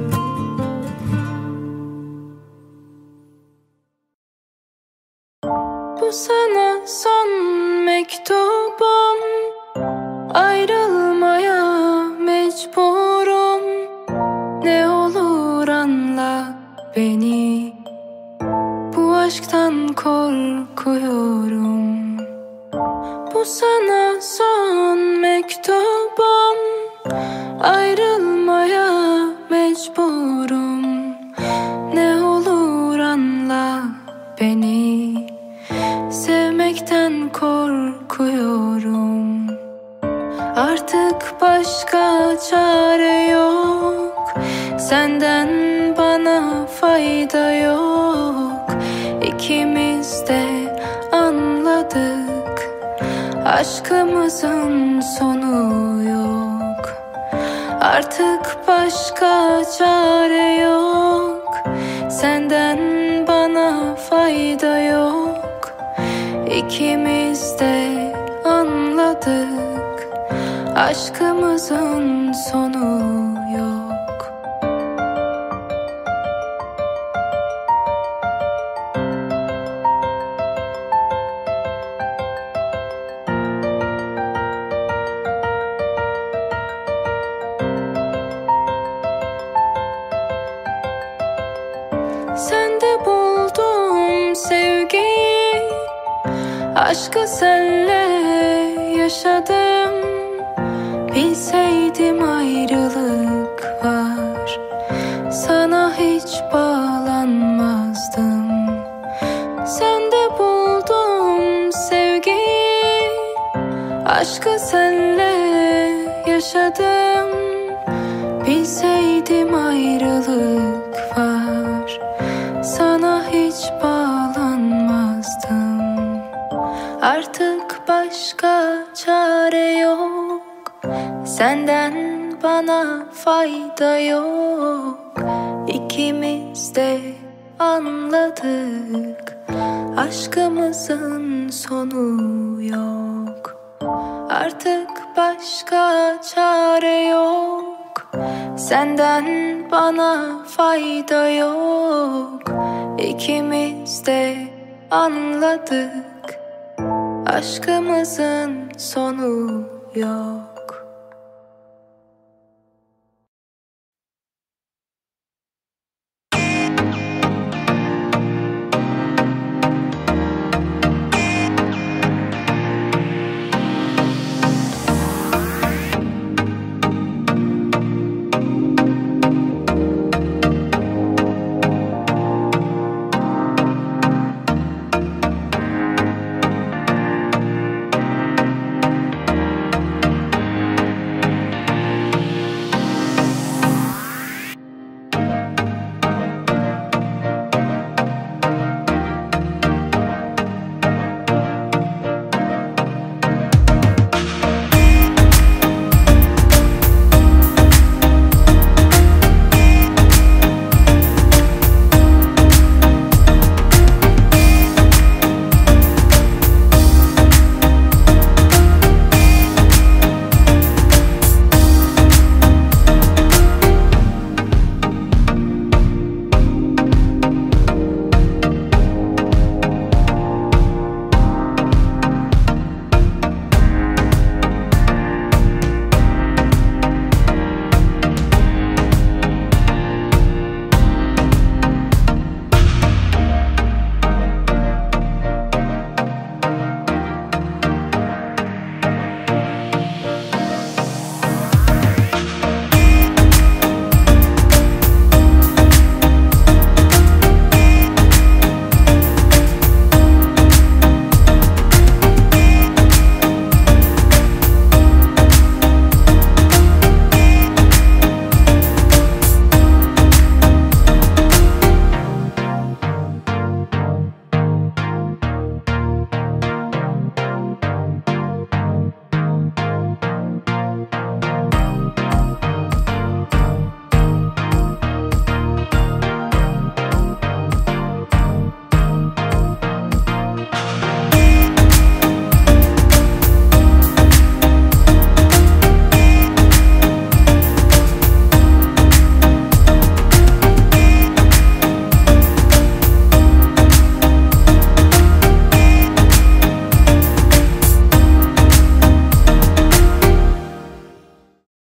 Bu sana son mektubum, ayrılmaya mecburum. Ne olur anla beni, bu aşktan korkuyorum. Bu sana son mektubum, ayrılmaya mecburum. Ne olur anla beni, sevmekten korkuyorum. Artık başka çare yok, senden bana fayda yok. İkimiz de anladık, aşkımızın sonu yok. Artık başka çare yok, senden bana fayda yok. İkimiz de anladık, aşkımızın sonu yok. Sende buldum sevgiyi, aşkı senle yaşadım. Bilseydim ayrılık var, sana hiç bağlanmazdım. Sende buldum sevgiyi, aşkı senle yaşadım. Bilseydim ayrılık var, sana hiç bağlanmazdım. Artık başka çare yok, senden bana fayda yok. İkimiz de anladık, aşkımızın sonu yok. Artık başka çare yok, senden bana fayda yok. İkimiz de anladık, aşkımızın sonu yok.